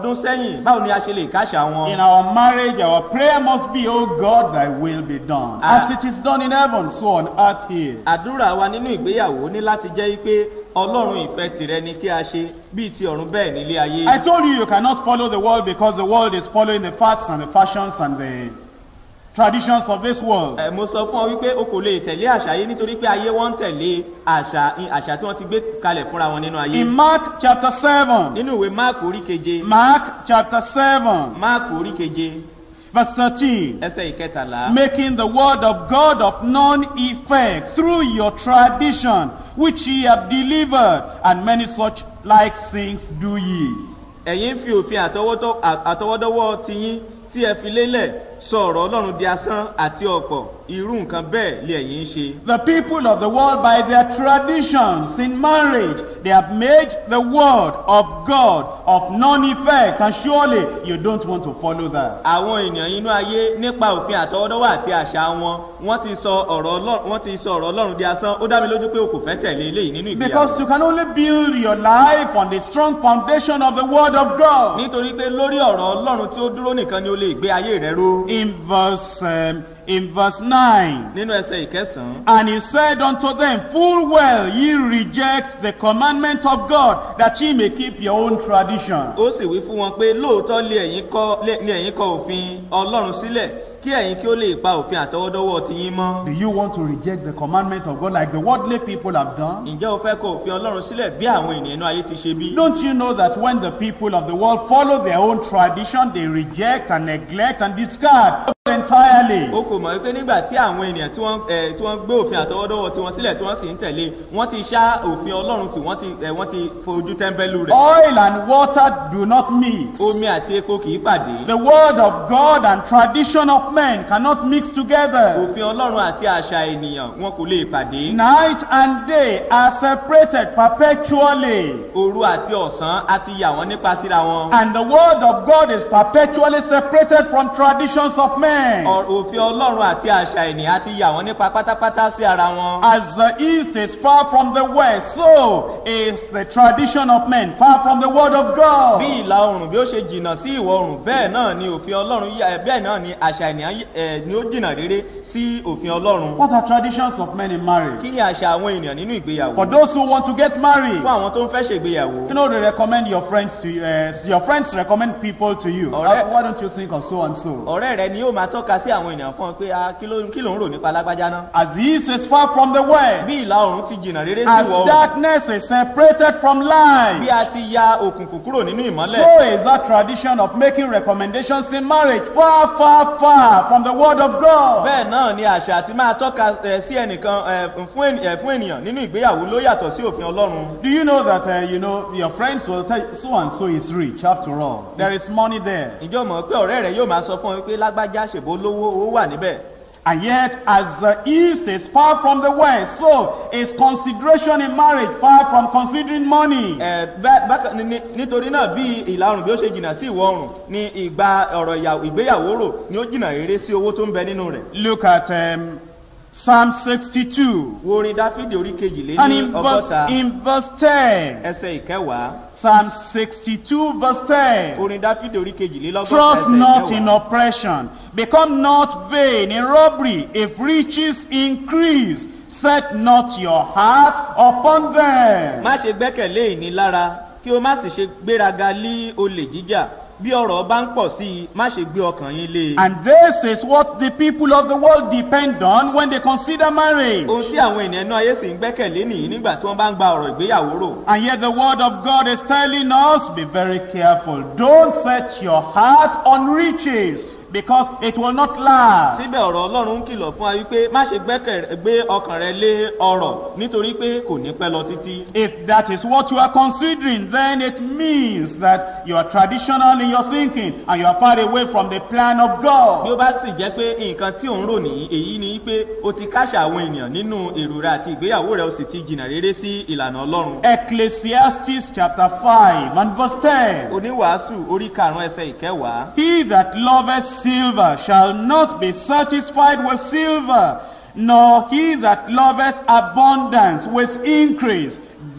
ọdún sẹ́yìn báwo ni a ṣe lè káṣà wọn. In our marriage, our prayer must be, oh God, thy will be done. Ah. As it is done in heaven, so on earth here. àdúrà wa nínú ìgbéyàwó ní láti jẹ́ pé ọlọ́run ìfẹ́ tìrẹ ni kí a ṣe bíi ti ọ̀run bẹ́ẹ̀ nílé ayé. I told you you cannot follow the world because the world is following the facts and the fashions and the traditions of this world. ẹ mo sọ fún ọ wípé o kò lè tẹ̀lé àṣà yìí nítorí pé ayé wọn ń tẹ̀lé àṣà àṣà tí wọ́n ti gbé kalẹ̀ fúnra wọn nínú ayé. In Mark chapter seven, nínú ìwé máàkù orí keje. Mark chapter seven, máàkù orí keje verse thirteen, ẹsẹ̀ ìkẹtàlá. making the word of God of none effect through your tradition, which ye have delivered, and many such like things do ye. ẹ̀yin fi òfin àtọwọ́dọ́- àtọwọ́dọ́wọ́ tiyín tí ẹ fi lélẹ̀ sọ̀rọ̀ ọlọ́run di asán àti ọ̀pọ̀ irú nǹkan bẹ́ẹ̀ lé ẹ̀yin ń ṣe. The people of the world, by their traditions in marriage, they have made the word of God of none effect, and surely you don't want to follow that. àwọn ènìyàn inú ayé nípa òfin àtọwọ́dọ́wọ́ àti àṣà wọn wọ́n ti sọ ọ̀rọ̀ ọlọ́run wọ́n ti sọ ọ̀rọ̀ ọlọ́run di asán. ó dá mi lójú pé o kò fẹ́ tẹ̀lé eléyìí nínú ìgbéyàwó. Because you can only build your life on the strong foundation of the word of God. nítorí pé lórí ọ̀rọ̀ ọlọ́run tí ó dúró nìkan ni o lè gbé ayé rẹ ró. In verse um, in verse nine, nínú ẹsẹ̀ ìkẹsàn-án. and he said unto them, full well ye reject the commandment of God, that ye may keep your own tradition. ó sì wí fún wọn pé lóòótọ́ lé ẹ̀yin kọ́ lé ní ẹ̀yin kọ òfin ọlọ́run sílẹ̀ kí ẹ̀yin kí ó lè pa òfin àtọwọ́dọ́wọ́ tiyín mọ́. Do you want to reject the commandment of God like the worldly people have done? ǹjẹ́ o fẹ́ kọ òfin ọlọ́run sílẹ̀ bí àwọn ènìyàn inú ayé ti ṣe bí? Don't you know that when the people of the world follow their own tradition, they reject and neglect and discard entirely? o kò mọ̀ wípé nígbà tí àwọn ènìyàn tí wọ́n ẹ̀ tí wọ́n gbé òfin àtọwọ́dọ́wọ́ tiwọn sílẹ̀ tí wọ́n sì ń tẹ̀lé wọ́n ti ṣá òfin ọlọ́run tí wọ́n ti ẹ̀ wọ́n ti fojú tẹ́ḿbẹ́lú rẹ̀. Oil and water do not mix. omi àti epo kì í pàdé. The word of God and tradition of men cannot mix together. òfin ọlọ́run àti àṣà ènìyàn wọn kò lè pàdé. Night and day are separated perpetually. òru àti ọ̀sán á ti yà wọ́n nípa síra wọn. And the word of God is perpetually separated from traditions of men. Ọ- òfin ọlọ́run àti àṣà ènìyàn á ti yà wọ́n nípa pátápátá sí ara wọn. As the east is far from the west, so is the tradition of men far from the word of God. bí ìlà oòrùn bí ó ṣe jìnnà sí ìwọ̀ oòrùn bẹ́ẹ̀ náà ni òfin ọlọ́run yà bẹ́ẹ̀ náà ni àṣà ènìyàn yí- ẹ̀, ni ó jìnnà rere sí òfin ọlọ́run. What are traditions of men in marriage? kí ni àṣà àwọn ènìyàn nínú ìgbéyàwó? For those who want to get married, fún àwọn tó ń fẹ́ ṣègbéyàwó. you know they recommend your friends to you. Uh, your friends recommend people to you. Alright. Uh, why don't you think of so and so? ọ̀rẹ́ rẹ ni yóò máa tọ́ka sí àwọn ènìyàn fún ọ pé ah, kí ló kí ló ń rò nípa lágbájá náà. As the east is far from the west, bí ìlà oòrùn ti jìnnà rere sí as ìwọ̀ oòrùn darkness is separated from bí light, a ti ya òkùnkùn kúrò nínú ìmọ́lẹ̀. so is that tradition of making recommendations in marriage far, far, far from the word of God. bẹ́ẹ̀ náà ni àṣà àti máa tọ́ka ẹ̀, sí ẹnìkan ẹ̀, fún ẹni- ẹ̀, fún ènìyàn nínú ìgbéyàwó ló yàtọ̀ sí òfin ọlọ́run. Do you know that uh, you know your friends will tell you so and so is rich after all? There is money there. ǹjẹ́ o mọ̀ pé ọ̀rẹ́ rẹ yóò máa sọ fún ọ pé lágbájá ṣèbó lówó owó wà níbẹ̀. And yet, as the east is far from the west, so is consideration in marriage far from considering money. Ẹ̀, bá- bákan ní- ní- nítorí náà bí ìlà oòrùn bí ó ṣe jìnnà sí ìwọ̀ oòrùn ni ìgbà ọ̀rọ̀ ìyà- ìgbéyàwó rò ni ó jìnnà rere sí owó tó ń bẹ nínú rẹ̀. Look at um, Psalm sixty-two. wo orin dáfídì orí kejìlé And ní in verse, ọgọ́ta in verse ten, ẹsẹ̀ ìkẹwàá. Psalm sixty-two verse ten. orin dáfídì orí kejìlélọ́gọ́ta Trust ẹsẹ̀ not in ìkẹwàá. oppression. Become not vain in robbery. If riches increase, set not your heart upon them. má ṣe gbẹ́kẹ̀lé ìnilára kí o má sì ṣe gbéraga lé olè jíjà bí ọrọ̀ bá ń pọ̀ sí i má ṣe gbé ọkàn yín lé e. And this is what the people of the world depend on when they consider marriage. ohun tí àwọn ènìyàn náà ayé sì ń gbẹ́kẹ̀lé nìyí nígbà tí wọ́n bá ń gba ọ̀rọ̀ ìgbéyàwó rò. And yet the word of God is telling us, be very careful. Don't set your heart on riches, because it will not last. síbẹ̀ ọ̀rọ̀ ọlọ́run ń kìlọ̀ fún wa wípé má ṣe gbẹ́kẹ̀ gbé ọkàn rẹ lé ọrọ̀ nítorí pé kò ní pẹ́ lọ títí. If that is what you are considering, then it means that you are traditional in your thinking and you are far away from the plan of bí ó God. bá sì jẹ́ pé nǹkan tí ò ń rò nìyí èyí ni pé o ti káṣà àwọn èèyàn nínú èrò rẹ àti ìgbéyàwó rẹ o sì ti jìnnà rere sí ìlànà ọlọ́run. Ecclesiastes chapter five and verse ten. oníwàásù orí karùn-ún ẹsẹ̀ ìkẹwàá. He that loveth silver shall not be satisfied with silver, nor he that loveth abundance with increase.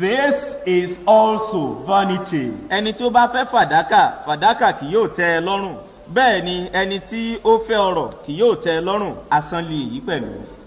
this is also vanity. ẹni tí ó bá fẹ́ fàdákà fàdákà kì yóò tẹ́ ẹ lọ́rùn bẹ́ẹ̀ ni ẹni tí ó fẹ́ ọrọ̀ kì yóò tẹ́ ẹ lọ́rùn asán lè yí pẹ̀lú.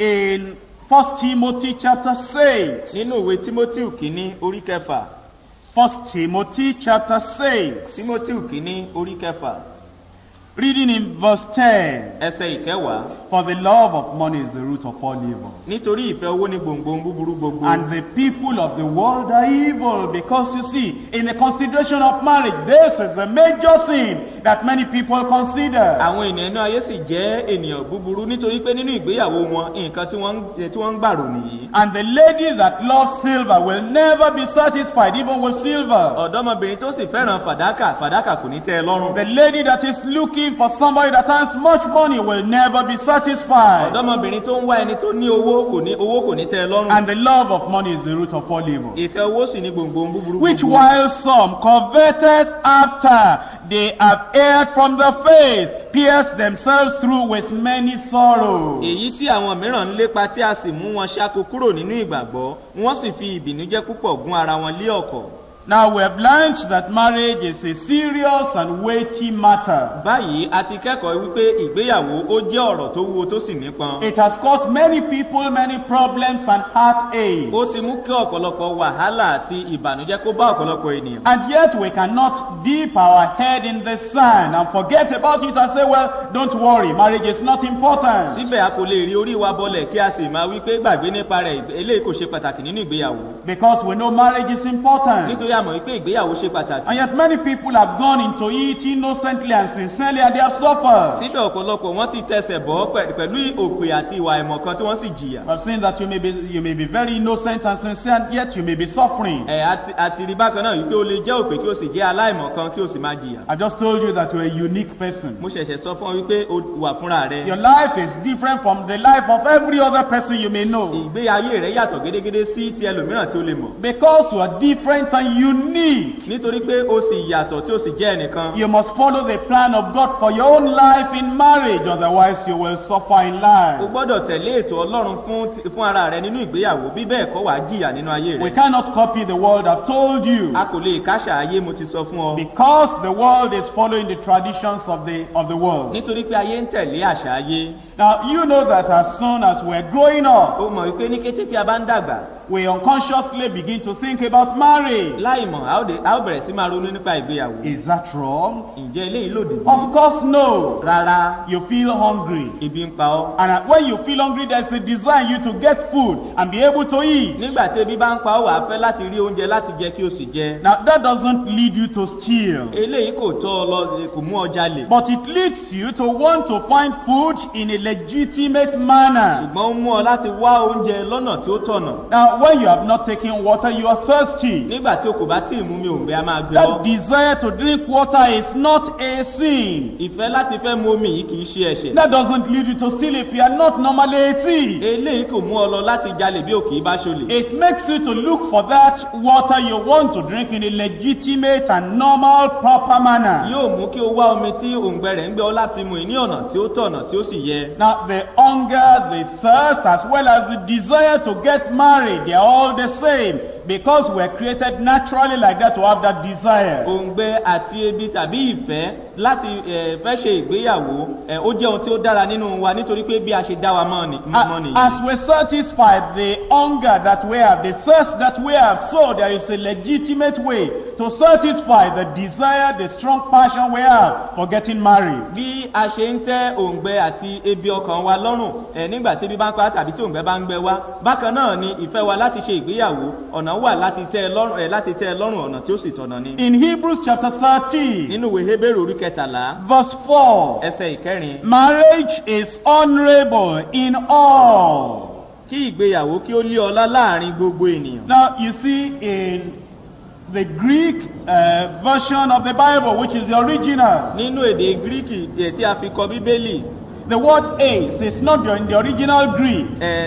In First Timothy chapter six. nínú ìwé timothy kìíní orí kẹfà. First Timothy chapter six. timothy kìíní orí kẹfà. Reading in verse ten. ẹsẹ̀ ìkẹwàá. For the love of money is the root of all evil. nítorí ìfẹ́ owó ní gbòǹgbò búburú gbogbo. And the people of the world are evil, because you see, in the consideration of marriage, this is a major thing that many people consider. àwọn ènìyàn inú ayé sì jẹ́ ènìyàn búburú nítorí pé nínú ìgbéyàwó wọn nǹkan tí wọ́n ń tí wọ́n ń gbàrò nìyí. And the lady that loves silver will never be satisfied even with silver. ọ̀dọ́mọbìnrin tó sì fẹ́ràn fàdákà fàdákà kò ní tẹ́ ẹ lọ́rùn. The lady that is looking for somebody that has much money will never be satisfied. ọ̀dọ́mọbìnrin tó ń wá ẹni tó ní owó kò ní owó kò ní tẹ́ ẹ lọ́rùn. And the love of money is the root of all evil. ìfẹ́ owó sì ní gbòǹgbò búburú. Which while some coveted after they have erred from the faith, pierced themselves through with many sorrows. èyí tí àwọn mìíràn ń lépa tí a sì mú wọn ṣáko kúrò nínú ìgbàgbọ́ wọ́n sì fi ìbìnújẹ́ púpọ̀ gún ara wọn lé ọ̀kọ̀. Now we have learned that marriage is a serious and weighty matter. báyìí a ti kẹ́kọ̀ọ́ wípé ìgbéyàwó ó jẹ́ ọ̀rọ̀ tó wúwo tó sì nípọn. It has caused many people many problems and heartaches. ó ti mú kí ọ̀pọ̀lọpọ̀ wàhálà àti ìbànújẹ́ kó bá ọ̀pọ̀lọpọ̀ ènìyàn. And yet we cannot dip our head in the sand and forget about it and say, well, don't worry, marriage is not important. síbẹ̀ a kò lè rí orí wa bọlẹ̀ kí a sì máa wípé gbàgbé nípa rẹ̀ eléyìí kò ṣe pàtàkì nínú ìgbéyàwó. Because we know marriage is important. nítorí a mọ̀ wípé ìgbéyàwó ṣe pàtàkì. And yet many people have gone into it innocently and sincerely and they have suffered. síbẹ̀ ọ̀pọ̀lọpọ̀ wọ́n ti tẹsẹ̀ bọ́ pẹ̀lú òpè àti ìwà ìmọ̀kan tí wọ́n sì jìyà. I've seen that you may be you may be very innocent and sincere and yet you may be suffering. ẹ̀ àti rí bákan náà wípé o lè jẹ́ òpè kí o sì jẹ́ aláìmọ̀kan kí o sì máa jìyà. I just told you that you're a unique person. mo ṣẹ̀ṣẹ̀ sọ fún ọ wípé o wà fúnra rẹ. Your life is different from the life of every other person you may know. ìgbé ayé rẹ yàtọ̀ gédégédé sí ti ẹlòmíràn tí o lè mọ̀. Because you are different and unique. nítorí pé o sì yàtọ̀ tí o sì jẹ́ ẹnìkan. You must follow the plan of God for your own life in marriage, otherwise you will suffer in life. o gbọ́dọ̀ tẹ̀lé ètò ọlọ́run fún fún ara rẹ nínú ìgbéyàwó bí bẹ́ẹ̀ kọ́ wàá jìyà nínú ayé We rẹ. cannot copy the world. I've told you. a kò lè káṣà ayé mo ti sọ fún ọ. Because the world is following the traditions of the of the world. nítorí pé ayé ń tẹ̀lé àṣà ayé. Now you know that as soon as we're growing up, o mọ̀ wípé ní kété tí a bá ń dàgbà. we unconsciously begin to think about marriage. láìmọ̀ a ó de- a ó bẹ̀rẹ̀ sí máa ronú nípa ìgbéyàwó. Is that wrong? ǹjẹ́ eléyìí lòdì bí? Of course no. rárá You feel hungry. ebi ń pa ọ́. And uh, when you feel hungry, there's a desire in you to get food and be able to eat. nígbà tí ebi bá ń pa ọ́ wàá fẹ́ láti rí oúnjẹ láti jẹ kí o sì jẹ. Now that doesn't lead you to steal. eléyìí kò tọ́ ọ lọ kò mú ọ jalè. But it leads you to want to find food in a legitimate manner. ṣùgbọ́n ó mú ọ láti wá oúnjẹ lọ́nà tí ó tọ̀nà. Now, when you have not taken water, you are thirsty. nígbà tí o kò bá tí ì mú mi òǹgbẹ a máa gbé That ọ. desire to drink water is not a sin. ìfẹ́ láti fẹ́ mu omi yìí kì í ṣe ẹ̀ṣẹ̀. That doesn't lead you to steal if you are not normally a thief. eléyìí kò mú ọ lọ láti jalè bí òkè bá ṣolè. It makes you to look for that water you want to drink in a legitimate and normal, proper manner. yóò mú kí o wá omi tí òǹgbẹ rẹ̀ ń gbé ọ láti mu ní ọ̀nà tí ó tọ̀nà tí ó sì yẹ. Now, the hunger, the thirst, as well as the desire to get married, they are all the same. Because we're created naturally like that to have that desire. òǹgbẹ àti ebi tàbí ìfẹ́ láti eh, fẹ́ ṣe ìgbéyàwó eh, ó jẹ́ ohun tí ó dára nínú wa nítorí pé bí a ṣe dá wa mọ́ ni- mọ́ nìyí. As we satisfy the hunger that we have, the thirst that we have, so there is a legitimate way to satisfy the desire, the strong passion we have for getting married. bí a ṣe ń tẹ́ òǹgbẹ àti ebi ọkàn wa lọ́rùn ẹ̀ nígbà tí ebi bá ń pa tàbí tí òǹgbẹ bá ń gbẹ wá bákan náà ni ìfẹ́ wa láti ṣe ìgbéyàwó ọ̀nà wà láti tẹ́ ẹ lọ́rùn ẹ̀ láti tẹ́ ẹ lọ́rùn ọ̀nà tí ó sì tọ̀nà ni. In Hebrews chapter thirteen, nínú ìwé Hébérù orí kẹtàlá verse four, ẹsẹ̀ ìkẹrin marriage is honorable in all. kí ìgbéyàwó kí ó lé ọlá láàrin gbogbo ènìyàn. Now, you see, in the Greek uh, version of the Bible, which is the original, nínú èdè gíríkì ẹ̀ tí a fi kọ bíbélì the word is is not in the original Greek. ẹ̀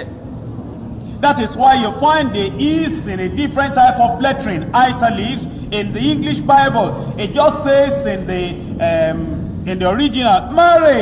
That is why you find the is in a different type of lettering, italics, in the English Bible. It just says in the um, in the original, marriage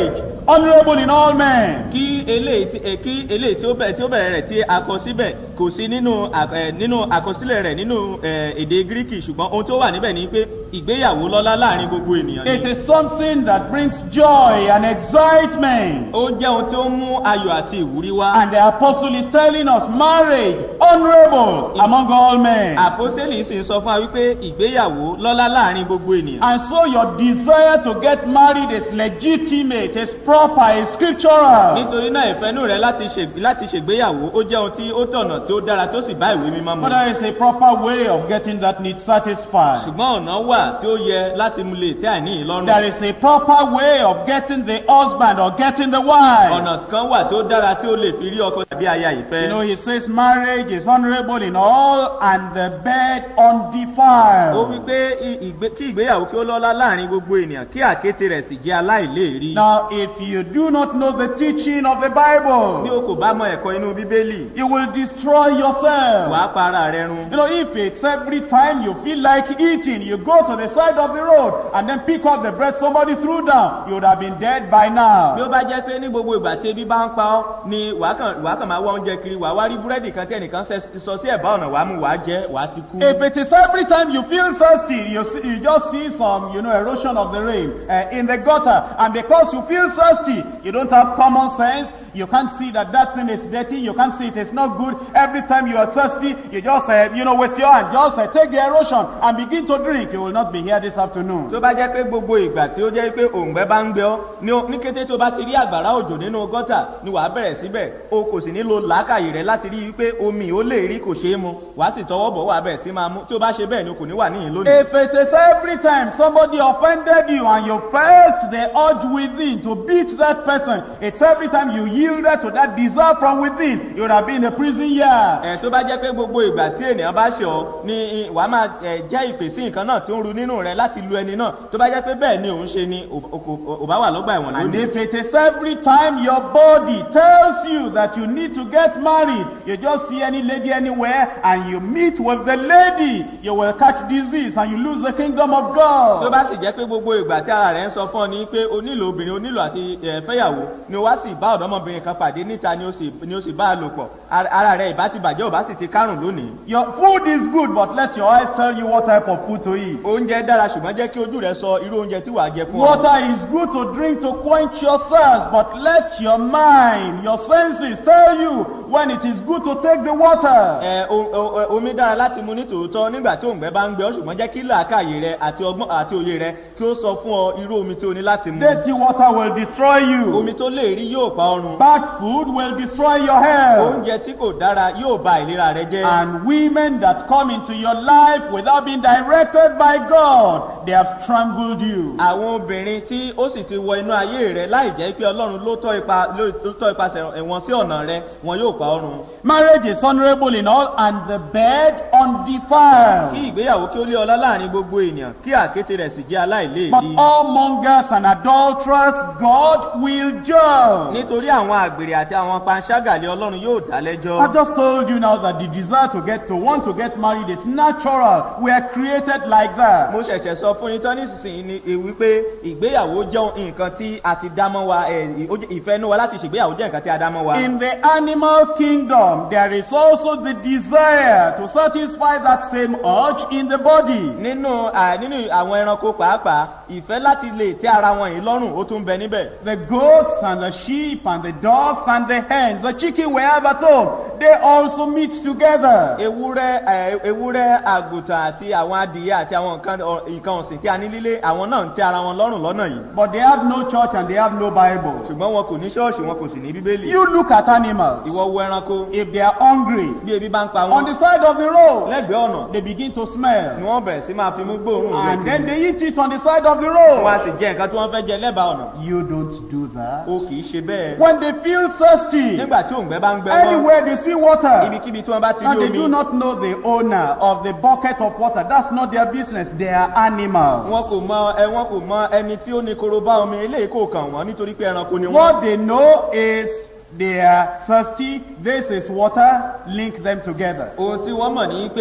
honorable in all men. kí eléyìí tí eh, kí eléyìí tí ó bẹ̀rẹ̀ tí ó bẹ̀rẹ̀ rẹ̀ tí a kọ síbẹ̀ kò sí nínú à- eh, nínú àkọsílẹ̀ rẹ̀ nínú eh, èdè gíríkì ṣùgbọ́n ohun tí ó wà níbẹ̀ ni pé ìgbéyàwó lọ́lá láàrin gbogbo ènìyàn It ni. is something that brings joy and excitement. ó jẹ́ ohun tí ó mú ayọ̀ àti ìwúrí wá. And the apostle is telling us marriage honorable among all men. àpọ́sítélì sì ń sọ fún wa wípé ìgbéyàwó lọ́lá láàrin gbogbo ènìyàn. And so your desire to get married is legitimate, is proper, is scriptural. nítorí náà ìfẹ́nú rẹ láti ṣe láti ṣègbéyàwó ó jẹ́ ohun tí ó tọ̀nà tí ó dára tó sì bá ìwé mímọ́ mu. But there is a proper way of getting that need satisfied. ṣùgbọ́n ọ̀nà wà tí ó yẹ láti mú lè tẹ́ àìní yìí lọ́rùn. There is a proper way of getting the husband or getting the wife. ọ̀nà kan wà tí ó dára tí ó lè fi rí ọkọ tàbí aya You ìfẹ́. know, he says marriage is honorable in all and the bed undefiled. ó wí pé i- ìgbé- kí ìgbéyàwó kí ó lọ́lá láàrin gbogbo ènìyàn kí àkéte rẹ̀ sì jẹ́ aláìléèrí. Now, if you do not know the teaching of the bí Bible, o kò bá mọ ẹ̀kọ́ inú bíbélì you will destroy yourself. wàá pa ara rẹ run. You know, if it's every time you feel like eating, you go to the side of the road and then pick up the bread somebody threw down, you would have been dead by bí now. ó bá jẹ́ pé ní gbogbo ìgbà tí ebi bá ń pa ọ́ ni wàá kàn wàá kàn máa wá oúnjẹ kiri wàá wá rí búrẹ́dì kan tí ẹnìkan ṣe- sọ sí ẹ̀bá ọ̀nà wàá mú wàá jẹ wàá ti kú. If it is every time you feel thirsty, you, see, you just see some, you know, erosion of the rain uh, in the gutter, and because you feel thirsty, you don't have common sense, you can't see that that thing is dirty, you can't see it is not good. Every time you are thirsty, you just, uh, you know, with your hand, just uh, take the erosion and begin to drink. You will not be here this afternoon. tó bá jẹ́ pé gbogbo ìgbà tí ó jẹ́ pé òǹgbẹ bá ń gbẹ ọ́ ní o- ní kété tó bá ti rí àgbàrá òjò nínú gọ́tà ni wàá bẹ̀rẹ̀ síbẹ̀ o kò sì nílò làákàyè rẹ láti rí i pé omi ò lè rí kò ṣeé mu wàá sì tọwọ́ bọ̀ wàá bẹ̀rẹ̀ sí máa mú tí ó bá ṣe bẹ́ẹ̀ ni o kò ní wà níyìn lónìí. If it is every time somebody offended you and you felt the urge within to beat that person, it's every time you yielded to that desire from within, you would have been in a prison yard. ẹ̀ tó bá jẹ́ pé gbogbo ìgbà tí ènìyàn bá ṣe ọ́ ni wàá máa ẹ̀ jẹ́ ìpè sí nǹkan náà tí ó ń ru nínú rẹ láti lu ẹni náà tó bá jẹ́ pé bẹ́ẹ̀ ni òun ṣe ni ò- ò ò bá wà lọ́gbà ẹ̀wọ̀n And lónìí. if it is every time your body tells you that you need to get married, you just see any lady anywhere and you meet with the lady, you will catch disease and you lose the kingdom of tó God. bá sì jẹ́ pé gbogbo ìgbà tí ara rẹ̀ ń sọ fún ọ ní pé o nílò obìnrin o nílò àti ẹ̀, fẹ́yàwó ni o wá sì bá ọ̀dọ́mọbìnrin kan pàdé níta ni o sì ni o sì bá a lò pọ̀ Ara- ara rẹ̀ ìbá ti bàjẹ́ ò bá sì ti kárùn lónìí. Your food is good, but let your eyes tell you what type of food to eat. oúnjẹ dára ṣùgbọ́n jẹ́ kí ojú rẹ sọ irú oúnjẹ tí wàá jẹ fún ọ. Water is good to drink to quench your thirst, but let your mind, your senses tell you when it is good to take the water. ẹ o- o- o- omi dára láti mu ní tòótọ́ nígbà tí òǹgbẹ bá ń gbẹ ọ́ ṣùgbọ́n jẹ́ kí làákàyè rẹ àti ọgbọ́n àti òye rẹ kí ó sọ fún ọ irú omi tí o ní láti mu. Dirty water will destroy you. omi tó lè rí yóò pa ọrùn. Bad food will destroy your health. oúnjẹ tí kò dára yóò ba ìlera rẹ jẹ́. And women that come into your life without being directed by God, they have strangled you. àwọn obìnrin tí ó sì ti wọ inú ayé rẹ láì jẹ́ pé ọlọ́run ló tọ́ ipa ló ló tọ́ ipasẹ̀ wọn sí ọ̀nà rẹ wọn yóò pa ọrùn. Marriage is honorable in all and the bed undefiled. kí ìgbéyàwó kí ó lé ọlá láàrin gbogbo ènìyàn kí àkéte rẹ̀ sì jẹ́ But aláìléèrí. all mongers and adulterers, God will judge. nítorí àwọn àgbèrè àti àwọn panṣágàlẹ̀ ọlọ́run yóò dá lẹ́jọ́. I've just told you now that the desire to get to want to get married is natural. We are created like that. mo ṣẹ̀ṣẹ̀ sọ fún yín tán nísinsìnyí ni e wípé ìgbéyàwó jẹ́ nǹkan tí a ti dá mọ́ wa ẹ̀, ó jẹ́- ìfẹ́ inú wa láti ṣègbéyàwó jẹ́ nǹkan tí a dá mọ́ wa. In the animal kingdom, there is also the desire to satisfy that same urge in the body. nínú à, nínú àwọn ẹranko pàápàá ìfẹ́ láti lè tẹ́ ara wọn yìí lọ́rùn ó tún bẹ níbẹ̀. The goats and the sheep and the dogs and the hens, the chicken we have at home, they also meet together. ewúrẹ́ ẹ̀, ewúrẹ́ àgùntàn àti àwọn adìyẹ àti àwọn nǹkan ọ- nǹkan ọ̀sìn tí a ní lílé àwọn náà ń tẹ́ ara wọn lọ́rùn lọ́nà yìí. But they have no church and they have no Bible. ṣùgbọ́n wọn kò ní ṣọ́ọ̀ṣì wọn kò sì ní bíbélì. You look at animals. ìwọ wo ẹranko If they are hungry, bí ebi bá ń pa on wọn the side of the road, lẹ́gbẹ̀ẹ́ ọ̀nà they begin to smell. ni wọ́n bẹ̀rẹ̀ sí máa fi mú gbóòórùn rẹ̀ And then kiri. they eat it on the side of the wọ́n á road. sì jẹ nǹkan tí wọ́n fẹ́ jẹ lẹ́bàá ọ̀nà. You don't do that. o kì í ṣe bẹ́ẹ̀. When they feel thirsty, nígbà tí òǹgbẹ bá ń gbẹ wọn anywhere they see water, ibikíbi tí wọ́n bá ti and rí they do omi not know the owner of the bucket of water, that's not their business. They are wọn animals. kò mọ ẹ wọn kò mọ ẹni tí ó ní korobá omi eléyìí kò kàn wọ́n nítorí pé ẹranko ni wọ́n. What they know is they are thirsty. This is water. Link them together. ohun tí wọ́n mọ̀ ní pé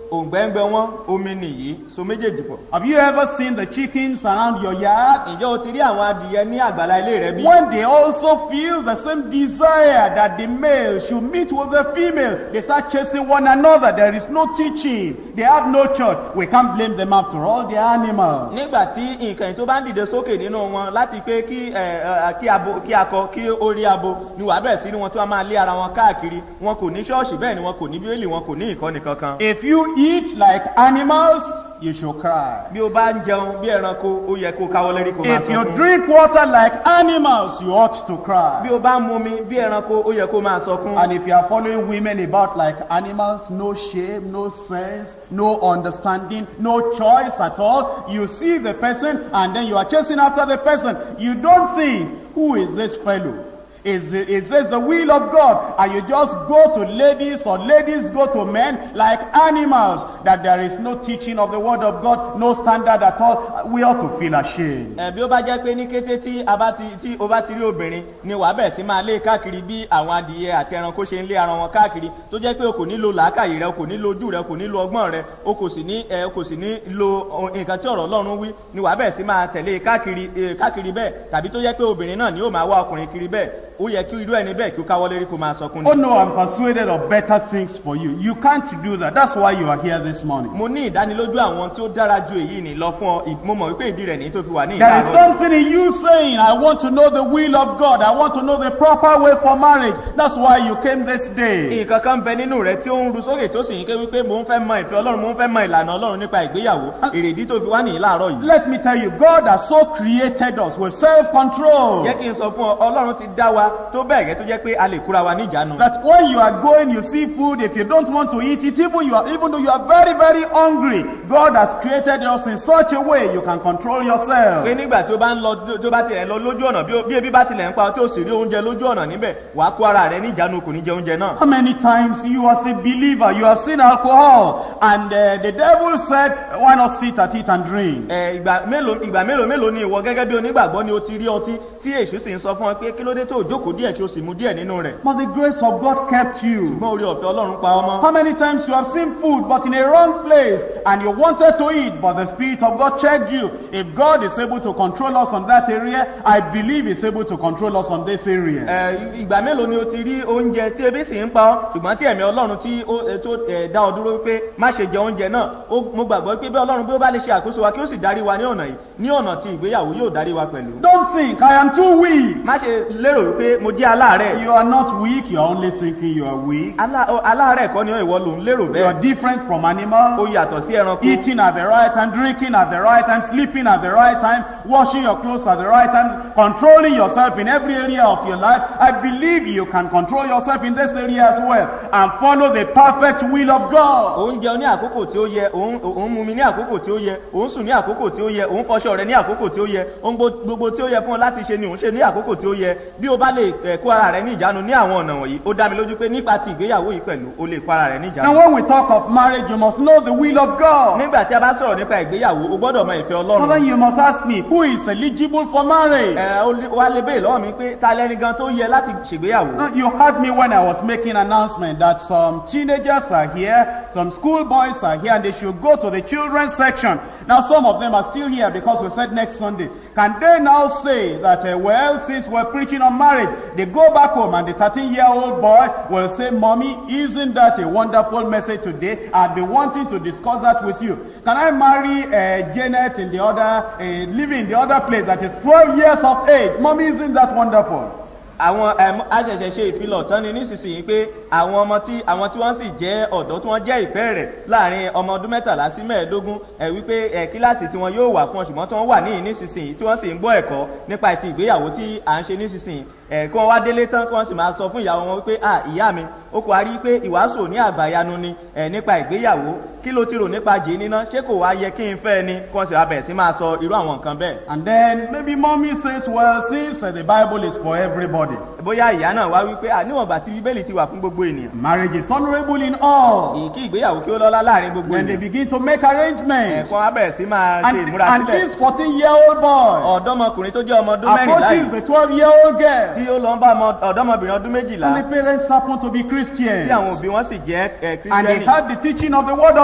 òǹgbẹ́ngbẹ́ wọn omi nìyí so méjèèjì pọ̀. Have you ever seen the chickens around your yard? Ǹjẹ́ o ti rí àwọn adìyẹ ní àgbàlá ilé rẹ bí? When they also feel the same desire that the male should meet with the female, they start chasing one another. There is no teaching. They have no choice. We can't blame them after all. They are animals. Nígbà tí nǹkan yìí tó bá ń dìde sókè nínú wọn láti pé kí kí abo kí akọ kí ó rí abo ni wàá bẹ̀rẹ̀ sí ni wọn tó máa lé ara wọn káàkiri. Wọn kò ní ṣọ́ọ̀ṣì bẹ́ẹ̀ ni wọn kò ní bíbélì wọn kò ní ìkọ́ni kankan. If you eat like animals, you should cry. Bí o bá ń jẹun bí ẹranko ó yẹ kó káwọ́ lérí kó máa If you sọkún. drink water like animals, you ought to cry. Bí o bá ń mumi bí ẹranko ó yẹ kó máa sọkún. And if you are following women about like animals, no shame, no sense, no understanding, no choice at all, you see the person and then you are chasing after the person. You don't think, who is this fellow? Is, is this the will of God? And you just go to ladies or ladies go to men like animals, that there is no teaching of the word of God, no standard at all. We ought to feel ashamed. Ẹ bí ó bá jẹ́ pé ní kété tí a bá ti tí o bá ti rí obìnrin ni wàá bẹ̀rẹ̀ sí máa lé káàkiri bí àwọn adìyẹ àti ẹranko ṣe ń lé ara wọn káàkiri tó jẹ́ pé o kò ní lo làákàyè rẹ o kò ní lo ojú rẹ o kò ní lo ọgbọ́n rẹ o kò sì ní ẹ o kò sì ní lo nǹkan tí ọ̀rọ̀ Ọlọ́run wí ni wàá bẹ̀rẹ̀ sí máa tẹ̀lé káàkiri káàkiri bẹ́ẹ̀ tàbí tó jẹ́ pé obìnrin náà ni yóò máa wá ọkùnrin kiri bẹ́ẹ̀ ó yẹ kí irú ẹni bẹ́ẹ̀ kí ó káwọ́ lérí kó máa sọkún ni. Oh no, I'm persuaded of better things for you. You can't do that. That's why you are here this morning. Mo ní ìdánilójú àwọn tí ó dára ju èyí ní lọ fún ọ mo mọ̀ wípé ìdí rẹ̀ ní tó fi wà ní There is something in you saying, I want to know the will of God. I want to know the proper way for marriage. That's why you came this day. Nǹkan kan bẹ nínú rẹ tí ó ń ru sókè tó sì ń ké wípé mò ń fẹ́ mọ ìfẹ́ Ọlọ́run mò ń fẹ́ mọ ìlànà Ọlọ́run nípa ìgbéyàwó èrèdí tó fi wá nìyí láàárọ̀ yìí. Let me tell you, God has so created us with self-control. Jẹ́ kí n sọ fún ọ Ọlọ́run ti dá wa tó bẹ́ẹ̀ gẹ́ tó jẹ́ pé a lè kúra wa ní ìjánu. That when you are going, you see food, if you don't want to eat it, even you are, even though you are very, very hungry, God has created us in such a way you can control yourself. Pé nígbà tó bá ń lọ tó bá tilẹ̀ lọ lójú ọ̀nà bí ebi bá tilẹ̀ ń pa tí ó sì rí oúnjẹ lójú ọ̀nà níbẹ̀ wàá kó ara rẹ ní ìjánu kò ní jẹ oúnjẹ náà. How many times you as a believer, you have seen alcohol and uh, the devil said, why not sit at it and drink? Ẹ ìgbà mélòó ìgbà mélòó mélòó ni ìwọ gẹ́gẹ́ bí onígbàgbọ́ ni o ti rí ọtí tí èṣù sì ń sọ fún ọ pé kí ló dé tó jókòó díẹ̀ kí o sì mu díẹ̀ nínú rẹ̀. But the grace of God kept you. Ṣùgbọ́n orí ọ̀fẹ́ Ọlọ́run pa ọmọ. How many times you have seen food but in a wrong place and you wanted to eat but the Spirit of God checked you? If God is able to control us on that area, I believe He's able to control us on this area. Ẹ ìgbà mélòó ni o ti rí oúnjẹ tí ebi sì ń pa ọ́ ṣùgbọ́n tí ẹ̀mí Ọlọ́run tí ó tó dá ọ dúró wípé má ṣe jẹ oúnjẹ náà mo gbàgbọ́ pé bí Ọlọ́run bí ó bá lè ṣe àkóso wa kí ó sì darí wa ní ọ̀nà yìí ní ọ̀nà tí ìgbéyàwó yóò darí wa pẹ̀lú. Don't think I am too weak. Má ṣe lérò wípé mo jẹ́ aláàárẹ̀. You are not weak, you are only thinking you are weak. Aláàárẹ̀ kọ́ ni ìwọ ló ń lérò bẹ́ẹ̀. You are different from animals. Ó yàtọ̀ sí ẹranko. Eating at the right time, drinking at the right time, sleeping at the right time, washing your clothes at the right time, controlling yourself in every area of your life. I believe you can control yourself in this area as well and follow the perfect will of God. Òun jẹun ní àkókò tí ó yẹ, òun mumi ní àkókò tí ó yẹ, òun sùn ní àkókò tí ó yẹ, òun fọṣọ rẹ̀ ní àkókò tí ó yẹ, ohun gbogbo tí ó yẹ fún ọ láti ṣe ni òun ṣe ní àkókò tí ó yẹ. Bí o bá lè kó ara rẹ̀ ní ìjánu ní àwọn ọ̀nà wọ̀nyí, ó dá mi lójú pé nípa ti ìgbéyàwó yìí pẹ̀lú o lè kó ara rẹ̀ ní ìjánu. Now when we talk of marriage, you must know the will of God. Nígbà tí a bá sọ̀rọ̀ nípa ìgbéyàwó, o gbọ́dọ̀ mọ ìfẹ́ Ọlọ́run. So then you must ask me, who is eligible for marriage? Ẹ wá lè béèrè lọ́wọ́ mi pé ta lẹni gan tó yẹ láti ṣègbéyàwó. You heard me when I was making an announcement that some teenagers are here, some school boys are here, and they should go to the children's section. Now some of them are still here because we said next Sunday. Can they now say that, uh, well, since we're preaching on marriage, they go back home and the thirteen-year-old boy will say, Mommy, isn't that a wonderful message today? I'd be wanting to discuss that with you. Can I marry uh, Janet in the other, uh, living in the other place that is twelve years of age? Mommy, isn't that wonderful? Àwọn aṣẹ̀ṣẹ̀ ṣe ìfilọ̀ tán ni nísinsìnyí pé àwọn ọmọ tí àwọn tí wọ́n sì jẹ́ ọ̀dọ́ tí wọ́n jẹ́ ìpẹ́ rẹ̀ láàrin ọmọ ọdún mẹ́tàlá sí mẹ́ẹ̀ẹ́dógún ẹ̀ wípé ẹ̀ kíláàsì tí wọ́n yóò wà fún ọ ṣùgbọ́n tí wọ́n wà níyìn nísinsìnyí tí wọ́n sì ń gbọ́ ẹ̀kọ́ nípa ti ìgbéyàwó tí à ń ṣe nísinsìnyí ẹ̀ kí wọ́n wá délé tán kí wọ́n sì máa sọ fún ìyàwó wọn wípé ah ìyá mi ó kò wá rí pé ìwàásù ní àgbàyanu ni ẹ̀ nípa ìgbéyàwó kí ló ti rò nípa jì níná ṣé kò wá yẹ kí n fẹ́ ni kí wọ́n sì wá bẹ̀rẹ̀ sí máa sọ irú àwọn nǹkan bẹ́ẹ̀. And then maybe mommy says, well, since uh, the Bible is for everybody. Bóyá ìyá náà wá wípé àníwọ̀n bá tí bíbélì ti wà fún gbogbo ènìyàn. Marriage is honourable in all. Ìkí ìgbéyàwó kí ó lọ́lá láàrin gbogbo ènìyàn. When they begin to make arrangements. Ẹ̀kan á bẹ̀rẹ̀ sí máa ṣe ìmúra sílẹ̀. And this fourteen-year-old boy. Ọ̀dọ́mọkùnrin tó jẹ́ ọmọ ọdún mẹ́rìnlá yìí. Approaches the twelve-year-old girl. Tí ó lọ ń bá ọ̀dọ́mọbìnrin ọdún méjìlá. And the parents happen to be Christians. Tí àwọn òbí wọn sì jẹ́ Christians. And they had the teaching of the word of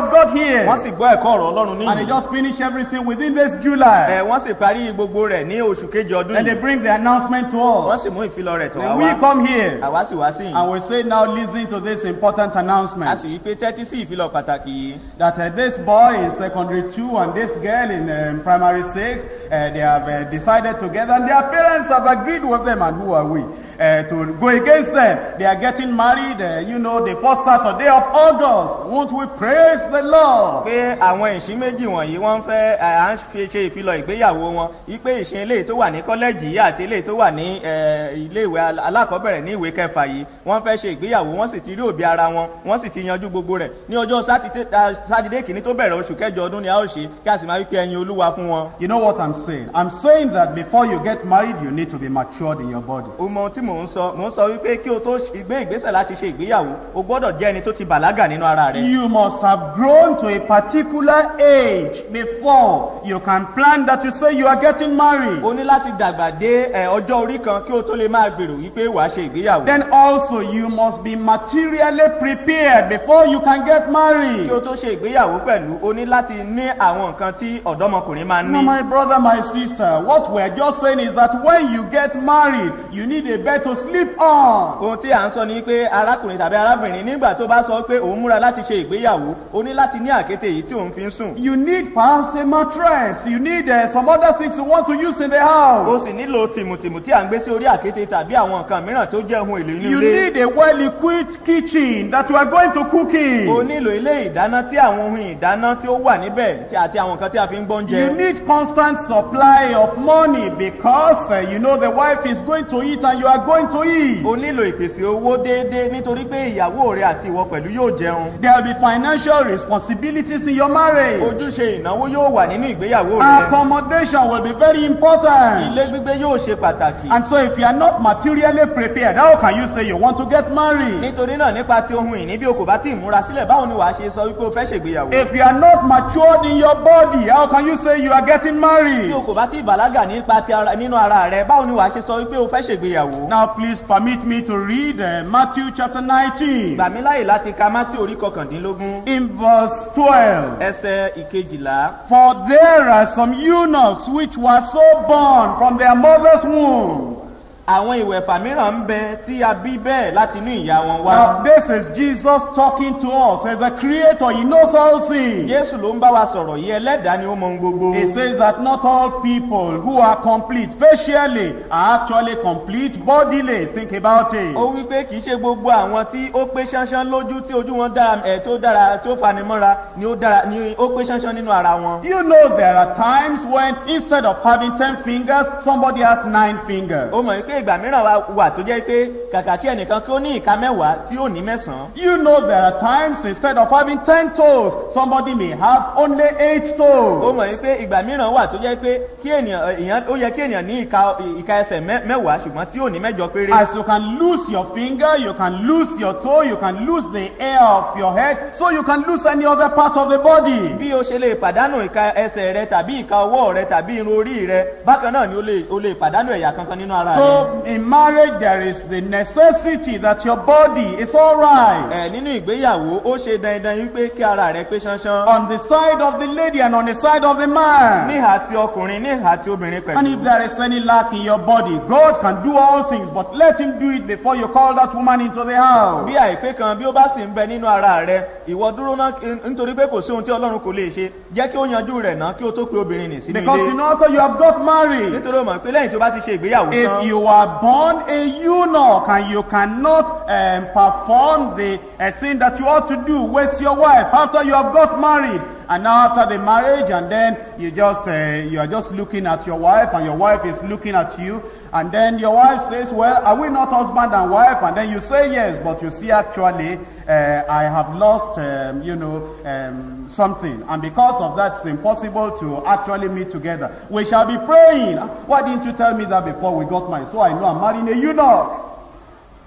of God here. wọ́n sì gbọ́ ẹ̀kọ́ ọ̀rọ̀ ọlọ́run And they níyì. just finish everything within this July. ẹ wọ́n sì parí gbogbo rẹ̀ ní oṣù kejì ọdún And they yìí. bring the announcement to wọ́n us. sì mú ìfilọ̀ rẹ̀ tó Then we àwa. come here àwa sì wá sí yìí. and we say, now listen to this important a announcement. sì wí pé tẹ́tí sí ìfilọ̀ pàtàkì yìí. That uh, this boy in secondary two and this girl in um, primary six, uh, they have uh, decided together and their parents have agreed with them. And who are we? Uh, to go against them. They are getting married, uh, you know, the first Saturday of August. Won't we praise the Lord? pé àwọn ìsìn méjì wọ̀nyí wọ́n ń fẹ́ ẹ, à ń fi ṣe ìfilọ̀ ìgbéyàwó wọn wípé ìsìn eléyìí tó wà ní kọ́lẹ́jì yìí àti eléyìí tó wà ní ẹ, ilé ìwé al- alákọ̀ọ́bẹ̀rẹ̀ ní ìwé kẹfà yìí wọ́n fẹ́ ṣe ìgbéyàwó wọ́n sì ti rí òbí ara wọn wọ́n sì ti yanjú gbogbo rẹ̀ ní ọjọ́ sátidé a, sátidé kìíní tó bẹ̀rẹ̀ oṣù kẹjọ ọdún ni a ó ṣe kí a sì máa wípé ẹyin olúwa fún wọn. You know what I'm saying? I'm saying that before you get married, you need to be matured in your body. o mọ ohun tí mò ń sọ mò ń sọ wípé kí o tó ṣ- gbé ìgbésẹ̀ láti ṣe ìgbéyàwó o gbọ́dọ̀ jẹ́ ẹni tó ti bàlágà nínú ara rẹ̀. You must have grown to a particular age before you can plan that you say you are getting married. o ní láti dàgbà dé ẹ, ọjọ́ orí kan kí o tó lè máa gbèrò wípé wàá ṣe ìgbéyàwó. Then also you must be materially prepared before you can get married. kí o tó ṣe ìgbéyàwó pẹ̀lú o ní láti ní àwọn nǹkan tí ọ̀dọ́mọkùnrin máa ń No, ní. my brother, my sister, what we're just saying is that when you get married, you need a bed to sleep on. ohun tí à ń sọ ni pé arákùnrin tàbí arábìnrin nígbà tó bá sọ pé òun múra láti ṣe ìgbéyàwó o ní láti ní àkéte èyí tí òun fi ń sùn. You need perhaps a mattress. You need uh, some other things you want to use in the o house. sì nílò tìmùtìmù tí à ń gbé sí orí àkéte tàbí àwọn nǹkan mìíràn tó jẹ́ ohun èlò inú You ilé. need a well-equipped kitchen that you are going to cook o in. nílò ilé ìdáná tí àwọn ohun ìdáná tí ó wà níbẹ̀ tí- àti àwọn nǹkan tí a fi ń You gbóúnjẹ. need constant supply of money because uh, you know the wife is going to eat and you are going to eat. o nílò ìpèsè owó déédéé nítorí pé ìyàwó rẹ àti ìwọ pẹ̀lú yóò jẹun. There will be financial responsibilities in your marriage. ojúṣe ìnáwó yóò wà nínú ìgbéyàwó rẹ. Accommodation will be very important. ilé gbígbé yóò ṣe pàtàkì. And so if you are not materially prepared, how can you say you want to get married? nítorí náà nípa ti ohun ìní bí o kò bá tí ì múra sílẹ̀ báwo ni wàá ṣe sọ wípé o fẹ́ ṣègbéyàwó. If you are not matured in your body, how can you say you are getting bí married? o kò bá tí ì bàlágà nípa ti ara nínú ara rẹ báwo ni wàá ṣe sọ wípé o fẹ́ ṣègbéyàwó. Now please permit me to read uh, Matthew chapter nineteen gbà mí láyè láti ka mátí orí kọkàndínlógún in verse twelve. ẹsẹ̀ ìkejìlá. For there are some eunuchs which were so born from their mother's womb. àwọn ìwẹ̀fà mìíràn ń bẹ tí a bí bẹ́ẹ̀ láti inú ìyá wọn wá. Now this is Jesus talking to us as the creator. He knows all things. jésù ló ń bá wa sọ̀rọ̀ yìí ẹlẹ́dàá ni ó mọ ohun gbogbo. He says that not all people who are complete facially are actually complete bodily. Think about it. ó wí pé kì í ṣe gbogbo àwọn tí ó pé ṣánṣán lójú tí ojú wọn dára ẹ̀ tó dára tó fanimọ́ra ni ó dára ni ó pé ṣánṣán nínú ara wọn. You know there are times when instead of having ten fingers, somebody has nine fingers. ó mọ̀ pé ìgbà mìíràn wà- wà tó jẹ́ pé kàkà kí ẹnìkan kí ó ní ìka mẹ́wàá tí ó ní mẹ́sàn-án. You know there are times instead of having ten toes, somebody may have only eight toes. ó mọ̀ pé ìgbà mìíràn wà tó jẹ́ pé kí ènìyàn èèyàn ó yẹ kí ènìyàn ní ìka ìka ẹsẹ̀ mẹ́- mẹ́wàá ṣùgbọ́n tí ò ní mẹ́jọ péré. As you can lose your finger, you can lose your toe, you can lose the hair of your head, so you can lose any other part of the body. bí o ṣe lè pàdánù ìka ẹsẹ̀ rẹ tàbí ìka ọwọ́ rẹ tàbí irun orí rẹ bákan náà ni o lè o lè pàdánù ẹ̀yà kankan nínú ara rẹ. So in marriage, there is the necessity that your body is all right. ẹ nínú ìgbéyàwó ó ṣe dandan wípé kí ara rẹ pé ṣánṣán. On the side of the lady and on the side of the man. níhà ti ọkùnrin níhà ti obìnrin And if pẹ̀lú. there is any lack in your body, God can do all things, but let him do it before you call that woman into the house. bí àìpé kan bí ó bá sì ń bẹ nínú ara rẹ ìwọ dúró náà kí- nítorí pé kò sí ohun tí ọlọ́run kò lè ṣe jẹ́ kí ó yanjú rẹ̀ náà kí ó tó pe obìnrin nì sínú Because you ilé. know after you have got married, nítorí ó mọ̀ pé lẹ́yìn tí ó bá ti ṣe ìgbéyàwó if tán you are born a eunuch and you cannot um, perform the uh, sin that you ought to do with your wife after you have got married, and now after the marriage, and then you just uh, you are just looking at your wife, and your wife is looking at you, and then your wife says, "Well, are we not husband and wife?" And then you say yes, but you see actually uh, I have lost, um, you know, um, something, and because of that, it's impossible to actually meet together. We shall be praying. Why didn't you tell me that before we got married? So I know I'm marrying a eunuch.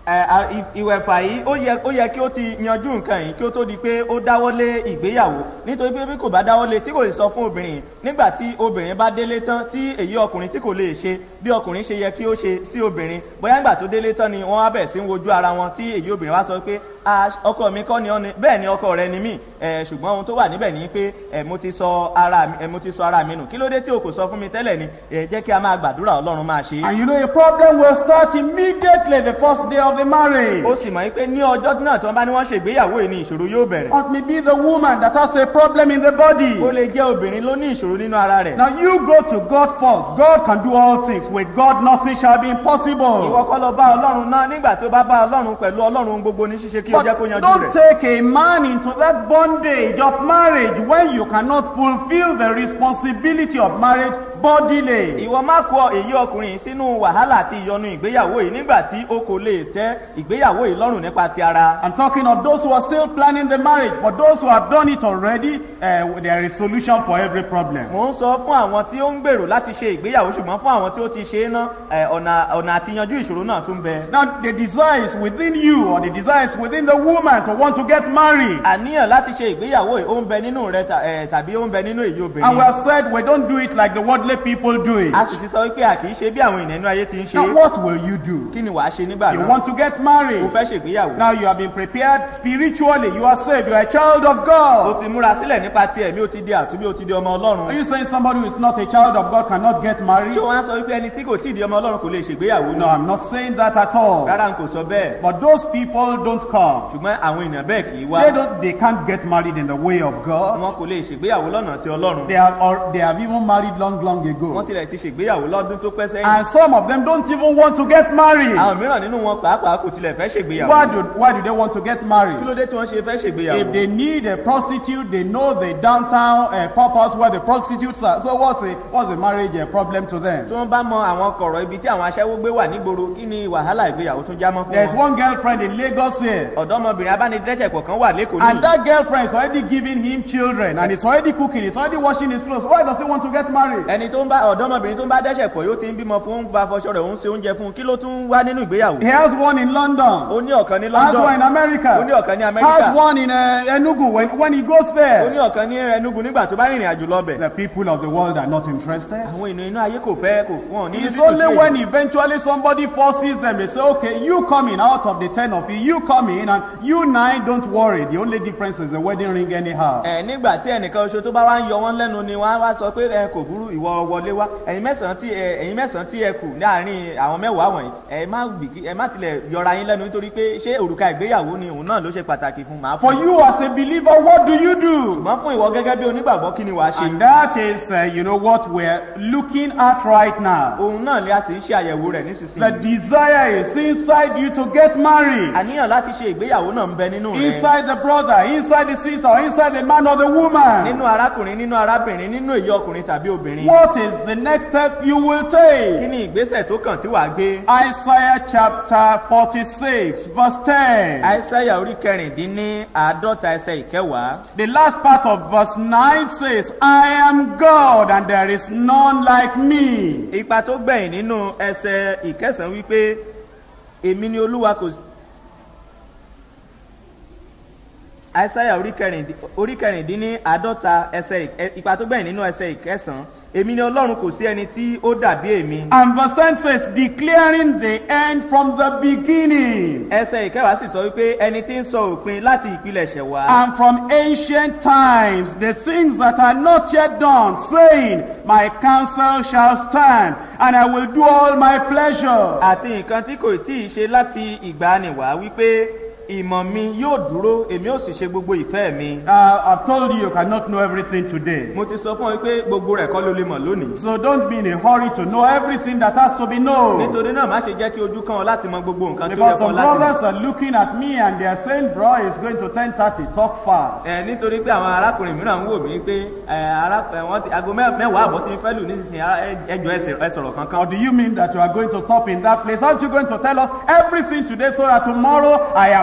ẹ, a- ì- ìwẹ̀fà yìí ó yẹ ó yẹ kí ó ti yanjú nǹkan yìí kí ó tó di pé ó dáwọ́lé ìgbéyàwó nítorí pé bí kò bá dáwọ́lé tí kò sì sọ fún obìnrin nígbà tí obìnrin bá délé tán tí èyí ọkùnrin tí kò lè ṣe bí ọkùnrin ṣe yẹ kí ó ṣe sí obìnrin bóyá nígbà tó délé tán ni wọ́n á bẹ̀ sí ń wojú ara wọn tí èyí obìnrin wá sọ pé "Ah, ọkọ mi kọ́ ni ọ́ ni bẹ́ẹ̀ ni ọkọ rẹ ni mí ẹ, ṣùgbọ́n ohun tó wà níbẹ̀ ni pé ẹ, mo ti sọ ara mi ẹ, mo ti sọ ara mi nù kí ló dé tí o kò sọ fún mi tẹ́lẹ̀ ni ẹ, jẹ́ kí a máa gbàdúrà ọlọ́run máa ṣe é." And you know, a problem will start immediately the first day of the marriage. ó sì mọ̀ pé ní ọjọ́ náà tí wọ́n bá ní wọ́n ṣègbéyàwó yìí ni ìṣòro yóò bẹ̀rẹ̀. Or it may be the woman that has a problem in the body. ó lè jẹ́ obìnrin ló ní ìṣòro nínú ara rẹ̀. Now you go to God first. God can do all things. With God nothing shall be impossible. ìwọ kọ́ lọ bá ọlọ́run náà nígbà tó bá bá ọlọ́run pẹ̀lú ọlọ́run ohun gbogbo ní ṣíṣe kí ó jẹ́ kó But yanjú don't rẹ̀. take a man into that bondage of marriage when you cannot fulfill the responsibility of marriage bodily. ìwọ má kó èyí ọkùnrin sínú wàhálà àti ìyọnu ìgbéyàwó yìí nígbà tí o kò lè tẹ́ ìgbéyàwó yìí lọ́rùn nípa ti ara. I'm talking of those who are still planning the marriage. For those who have done it already, uh, there is solution for every problem. mò ń sọ fún àwọn tí ó ń gbèrò láti ṣe ìgbéyàwó ṣùgbọ́n fún àwọn tí ó ti ṣe é ná ẹ, ọ̀nà ọ̀nà àti yanjú ìṣòro náà tún bẹ. Now the desire is within you, or the desire is within the woman to want to get married. àníyàn láti ṣe ìgbéyàwó yìí ó ń bẹ nínú rẹ ta- ẹ, tàbí ó ń bẹ nínú èyí And we obìnrin. have said we don't do it like the worldly people do it. a sì ti sọ wípé a kì í ṣe bí àwọn ènìyàn inú ayé ti ń ṣe. Now what will you do? kí ni wàá ṣe nígbà You náà? want to get o married. fẹ́ ṣègbéyàwó. Now you have been prepared spiritually. You are saved. You are a child of o God. ti múra sílẹ̀ nípa ti ẹ̀mí o ti di àtúnbí o ti di ọmọ Are ọlọ́run. you saying somebody who is not a child of God cannot get married? ṣé wọ́n á sọ wípé ẹni tí kò tí ì di ọmọ ọlọ́run kò lè ṣègbéyàwó No, náà? I'm not saying that at all. rárá n kò sọ bẹ́ẹ̀. But those people don't come. ṣùgbọ́n àwọn èèyàn bẹ́ẹ̀ kì í wá. They don't. They can't get married in the way of God. wọn kò lè ṣègbéyàwó lọ́nà ti ọlọ́run. They have. Or they have even married long, long wọ́n ago. tilẹ̀ ti ṣègbéyàwó lọ́dún tó pẹ́ sẹ́yìn. And some of them don't even want to get married. àwọn mìíràn nínú wọn pàápàá kò tilẹ̀ fẹ́ Why ṣègbéyàwó. do Why do they want to get kí married? ló dé tí wọ́n ṣe fẹ́ If ṣègbéyàwó? they need a prostitute, they know the downtown uh, purpose where the prostitutes are. So what's a what's a marriage uh, problem to them? tí wọ́n bá mọ àwọn kọ̀rọ̀ ibi tí àwọn aṣẹ́wó gbé wà nígboro kí ni wàhálà ìgbéyàwó tún já mọ́ fún There's wọn. one girlfriend in Lagos here, ọ̀dọ́mọbìnrin abánidẹ́sẹ̀pọ̀ kan wà lẹ́kọ̀ọ́ and ní. that girlfriend is already giving him children, and he's already cooking, he's already washing his clothes. Why does he want to get married? ẹni tó ń bá ọ̀dọ́mọbìnrin tó ń bá dẹ́sẹ̀pọ̀ yóò ti ń bímọ fún bá fọṣọ rẹ̀ òun ṣe oúnjẹ fún un kí ló tún wá nínú ìgbéyàwó. He has one in London, ó ní ọ̀kan ní has one in London, America, ó ní ọ̀kan ní has Amẹ́ríkà, one in uh, Enugu when, when he goes ó there. ní ọ̀kan ní Enugu nígbà tó bá rìnrìn àjò lọ́bẹ̀. The people of the world are not interested. àwọn ènìyàn inú ayé kò fẹ́ kò fún ọ ní. It's only when eventually somebody forces them, they say, okay, you come in out of the ten of you, you come in, and you nine, don't worry. The only difference is the wedding ring anyhow. ẹ nígbà tí ẹnìkan oṣù tó bá wá ń yọ wọn lẹ́nu ni wọ́n á wá sọ pé ẹ kò burú ìwọ wọlé wá ẹ̀yin mẹ́sàn-án tí ẹ ẹ̀yin mẹ́sàn-án tí ẹ kù ní àárín àwọn mẹ́wàá wọ̀nyí ẹ má bìkí ẹ má tilẹ̀ yọra yín lẹ́nu nítorí pé ṣé òrùka ìgbéyàwó ni òun náà ló ṣe pàtàkì fún màá For fún. you as a believer, what do you do? ṣùgbọ́n fún ìwọ gẹ́gẹ́ bí onígbàgbọ́ kí ni wàá ṣe. And that is, uh, you know, what we're looking at right now. òun náà ni a sì ń ṣe àyẹ̀wò rẹ̀ The nísinsìnyí. desire is inside you to get married. àníyàn láti ṣe ìgbéyàwó náà ń bẹ nínú rẹ̀. Inside the brother, inside the sister, or inside the man or the woman. nínú arákùnrin nínú arábìnrin nínú èyí ọkùnrin tàbí obìnrin. What is the next step you will kí take? ni ìgbésẹ̀ tó kàn tí wàá gbé. Isaiah chapter forty-six, verse ten. àìsáyà orí kẹrìndínní àádọ́ta ẹsẹ̀ ìkẹwàá. The last part of verse nine says, I am God and there is none like me. ipa tó gbẹ̀yìn nínú ẹsẹ̀ ìkẹsàn-án wípé èmi ni olúwa kò. àìsáyà orí kẹrìndín- orí kẹrìndínní àádọ́ta ẹsẹ̀ ìk- ipa tó gbẹ̀yìn nínú ẹsẹ̀ ìkẹsàn-án èmi ni ọlọ́run kò sí ẹni tí ó dàbí èmi. And verse ten says, declaring the end from the beginning ẹsẹ̀ ìkẹwàá sì sọ wípé ẹni tí ń sọ òpin láti ìpilẹ̀ṣẹ̀ wá. and from ancient times the things that are not yet done, saying, my counsel shall stand and I will do all my pleasure. àti nǹkan tí kò tí ì ṣe láti ìgbàanì wá wípé ìmọ̀ mi yóò dúró èmi ò sì ṣe gbogbo ìfẹ́ mi. Uh, I've told you you cannot know everything today. mo ti sọ fún ọ pé gbogbo rẹ̀ kọ́ ló lè mọ̀ lónìí. So don't be in a hurry to know everything that has to be known. nítorí náà má ṣe jẹ́ kí ojú kan ọ láti mọ gbogbo nǹkan tó yẹ Because kọ́ some láti mọ̀. brothers are looking at me and they are saying, bro, it's going to ten thirty, talk fast. ẹ nítorí pé àwọn arákùnrin mìíràn ń wò mí pé ẹ ará ẹ wọn ti aago mẹ- mẹ́wàá àbọ̀ tí ń fẹ́ lù nísinsìnyí ara- ẹ- ẹjọ́ ẹsẹ̀ ẹ sọ̀rọ̀ Or kankan. do you mean that you are going to stop in that place? Aren't you going to tell us everything today so that tomorrow I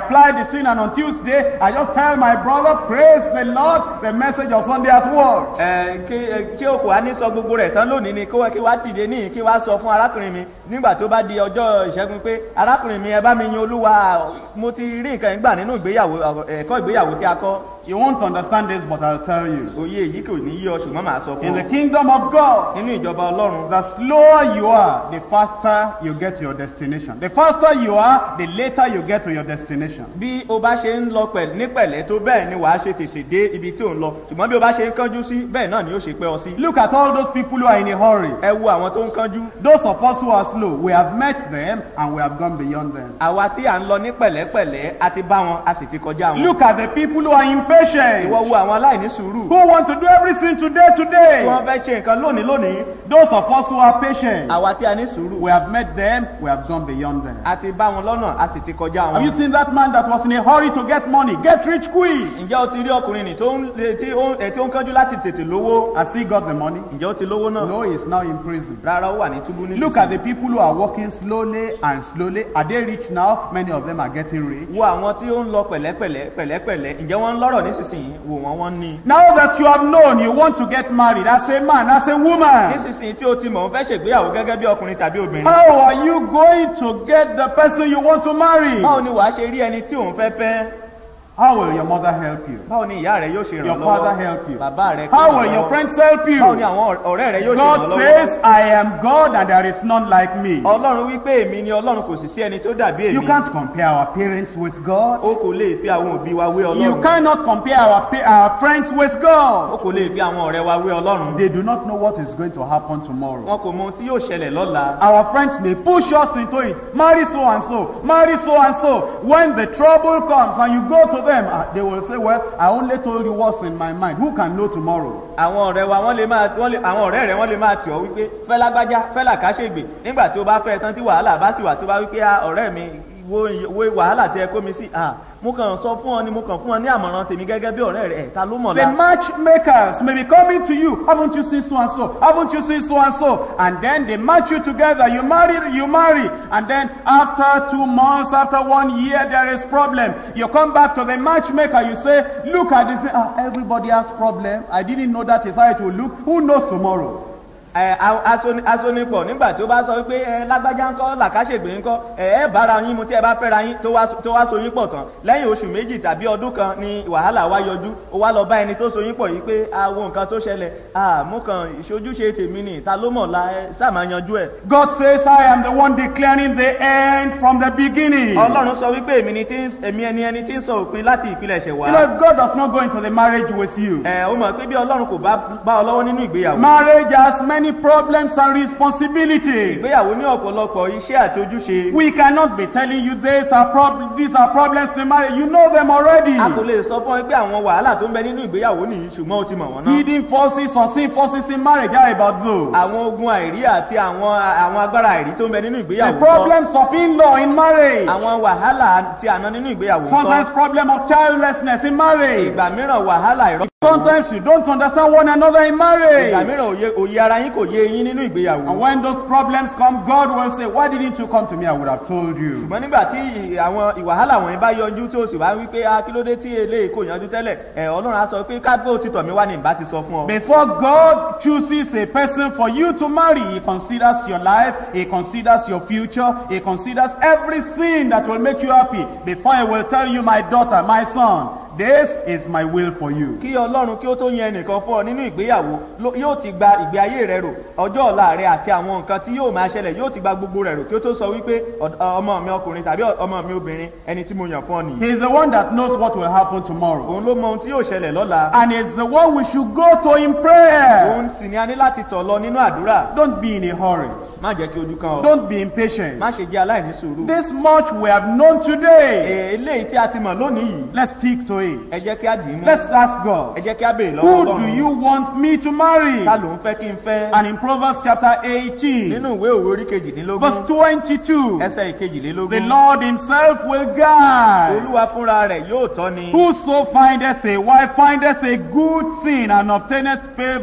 apply the sin, and on Tuesday, I just tell my brother, praise the Lord, the message of Sunday has worked. ẹ kí kí o kò wá ní sọ gbogbo rẹ̀ tán lónìí ni kí wá kí wá dìde ní kí wá sọ fún arákùnrin mi nígbà tó bá di ọjọ́ ìṣẹ́gun pé arákùnrin mi ẹ bá mi yin Olúwa, mo ti rí nǹkan ìgbà nínú ìgbéyàwó ẹ̀kọ́ ìgbéyàwó tí a kọ́. You won't understand this, but I'll tell you. Òye èyí kò ní yí ọ ṣùgbọ́n màá sọ fún ọ. In the kingdom of God, nínú ìjọba Ọlọ́run, the slower you are, the faster you get to your destination. The faster you are, the later you get to your destination. bí o bá ṣe ń lọ pẹ̀lú ní pẹ̀lẹ́ tó bẹ́ẹ̀ ni wàá ṣe tètè dé ibi tí ò ń lọ, ṣùgbọ́n bí o bá ṣe ń kánjú sí bẹ́ẹ̀ náà ni ó ṣe pẹ́ ọ sí. Look at all those people who are in a hurry. ẹ wo àwọn tó ń kánjú. Those of us who are slow, we have met them and we have gone beyond them. àwa tí à ń lọ ní pẹ̀lẹ́pẹ̀lẹ́ a ti bá wọn a sì ti kọjá wọn. Look at the people who are impatient, ìwọ wo àwọn aláìní sùúrù. who want to do everything today, tí today. wọ́n fẹ́ ṣe nǹkan lónìí lónìí. Those of us who are patient, àwa tí a ní sùúrù. we have met them, we have gone beyond them. a ti bá wọn lọ́nà a sì ti kọjá Have you wọn. seen that man that was in a hurry to get money, get rich quick? ǹjẹ́ o ti rí ọkùnrin nì tó ń tí ó ń tí ó ń kánjú láti tètè lówó? Has he got the money? ǹjẹ́ o ti lówó náà? No, he is now in prison. rárá ó wà ní túbú nísinsìnyí. Look at the people who are walking slowly and slowly. Are they rich now? Many of them are getting rich. wo àwọn tí ó ń lọ pẹ̀lẹ́pẹ̀lẹ́ pẹ̀lẹ́pẹ̀lẹ́ ǹjẹ́ wọ́n ń lọ́rọ̀ nísinsìnyí wò wọ́n wọ́n ní. Now that you have known you want to get married as a man, as a woman, nísinsìnyí tí o ti mọ̀ ń fẹ́ ṣègbéyàwó gẹ́gẹ́ bí ọkùnrin tàbí obìnrin. how are you going to get the person you want to marry? báwo ni wàá ṣe rí ẹni tí òun fẹ́ fẹ́? How will your mother help you? báwo ni ìyá rẹ yóò ṣe ràn Your lọ́wọ́? father help you? bàbá rẹ kó How ràn will your lọ́wọ́? friends help báwo ni you? àwọn ọ̀rẹ́ rẹ yóò ṣe ràn God lọ́wọ́? says, I am God and there is none like me. ọlọ́run wípé èmi ni ọlọ́run kò sì sí ẹni tó dàbí You èmi. can't compare our parents with God. o kò lè fi àwọn òbí wa wé You ọlọ́run. cannot compare our, pa- our friends with o God. kò lè fi àwọn ọ̀rẹ́ wa wé ọlọ́run. They do not know what is going to happen tomorrow. wọn kò mọ ohun tí yóò ṣẹlẹ̀ lọ́la. Our friends may push us into it. Marry so and so. Marry so and so. When the trouble comes and you go to them, uh, they will say, well, I only told you what's in my mind. Who can know tomorrow? àwọn ọ̀rẹ́ wa wọ́n lè máa wọ́n lè àwọn ọ̀rẹ́ rẹ̀ wọ́n lè máa tì ọ́ wípé fẹ́ lágbájá fẹ́ làkàṣègbè nígbà tí o bá fẹ́ tán tí wàhálà bá sì wà tó bá wípé ah ọ̀rẹ́ mi wo wo wàhálà tí ẹ kó mi sí ah mo kàn sọ fún ọ ni mo kàn fún ọ ní àmọ̀ràn tèmi gẹ́gẹ́ bí ọ̀rẹ́ rẹ̀ ta ló mọ̀ The la. matchmakers may be coming to you. Haven't you seen so and so? Haven't you seen so and so? And then they match you together. You marry, you marry. And then after two months, after one year, there is problem. You come back to the matchmaker. You say, look at this. Ah, everybody has problem. I didn't know that is how it will look. Who knows tomorrow? ẹ asonipọ̀ nígbà tí ó bá sọ wípé ẹ lágbájá ńkọ́ làkàṣègbè ńkọ́ ẹ ẹ bára yín mu tí ẹ bá fẹ́ra yín tó wá tó wá so yín pọ̀ tán lẹ́yìn oṣù méjì tàbí ọdún kan ni wàhálà wá yọjú ó wá lọ bá ẹni tó so yín pọ̀ yìí pé àwọn nǹkan tó ṣẹlẹ̀ ah mo kàn ìṣojúṣe tèmi ni ta ló mọ̀ la ẹ sáà máa yanjú ẹ̀. God says, I am the one declaring the end from the beginning. ọlọ́run sọ wípé èmi ni tí ń èmi ẹni ẹni tí ń sọ òpin láti ìpilẹ̀ṣẹ̀ wá. You know, if God does not go into the marriage with you, ẹ ó mọ̀ pé bí ọlọ́run kò bá bá ọ lọ́wọ́ nínú ìgbéyàwó. marriage has many problems and responsibilities. ìgbéyàwó ní ọ̀pọ̀lọpọ̀ iṣẹ́ àti ojúṣe. We cannot be telling you these are prob- these are problems in marriage. You know them already. a kò lè sọ fún ẹ pé àwọn wàhálà tó ń bẹ nínú ìgbéyàwó nìyí ṣùgbọ́n o ti mọ̀ wọ́n náà. Hidden forces, unseen forces in marriage. How about those? àwọn ogun àìrí àti àwọn àwọn agbára àìrí tó ń bẹ nínú The ìgbéyàwó kọ́. problems of in-law in marriage. àwọn wàhálà tí àná nínú ìgbéyàwó Sometimes kọ́. problem of childlessness in marriage. ìgbà mìíràn wàhálà ìrọ́. Sometimes you don't understand one another in marriage. ìgbà mìíràn òye òye ara yín kò yé yín nínú ìgbéyàwó. And when those problems come, God will say, why didn't you come to me? I would have told you. ṣùgbọ́n nígbà tí àwọn ìwàhálà wọ̀nyí bá yọjú tí o sì wá wípé ah kí ló dé tí eléyìí kò yanjú tẹ́lẹ̀ ẹ̀ ọlọ́run á sọ pé kágbó ti tọ̀ mí wá ní ìbá ti sọ fún ọ. Before God chooses a person for you to marry, He considers your life, He considers your future, He considers everything that will make you happy. Before He will tell you, my daughter, my son, this is my will for you. kí ọlọ́run kí ó tó yan ẹnìkan fún ọ nínú ìgbéyàwó ló- yóò ti gba ìgbé ayé rẹ rò ọjọ́ ọ̀la rẹ àti àwọn nǹkan tí yóò máa ṣẹlẹ̀ yóò ti gba gbogbo rẹ rò kí ó tó sọ wípé ọ̀d- ọmọ mi ọkùnrin tàbí ọmọ mi obìnrin ẹni tí mo yàn fún ọ nìyí. He is the one that knows what will happen tomorrow. òun ló mọ ohun tí yóò ṣẹlẹ̀ lọ́la. And He is the one we should go to in prayer. òun sì ni a ní láti tọ̀ lọ nínú àdúrà. Don't be in a hurry. má jẹ́ kí ojú kan ọ. Don't be impatient. má ṣe jẹ́ aláìní sùúrù. This much we have known today. Ee, eléyìí tí a ti mọ̀ lónìí yìí Let's stick to it. ẹ jẹ́ kí a dì í mú. Let's ask God. ẹ jẹ́ kí a béèrè lọ́wọ́ Who do ọlọ́run. you want me to marry? ta ló ń fẹ́ kí n fẹ́. And in Proverbs chapter eighteen, nínú ìwé òwe orí kejìdínlógún verse twenty-two, ẹsẹ̀ ìkejìlélógún. the Lord Himself will guide. olúwa fúnra rẹ̀ yóò tọ́ ni. Whoso findeth a wife findeth a good thing and obtaineth favor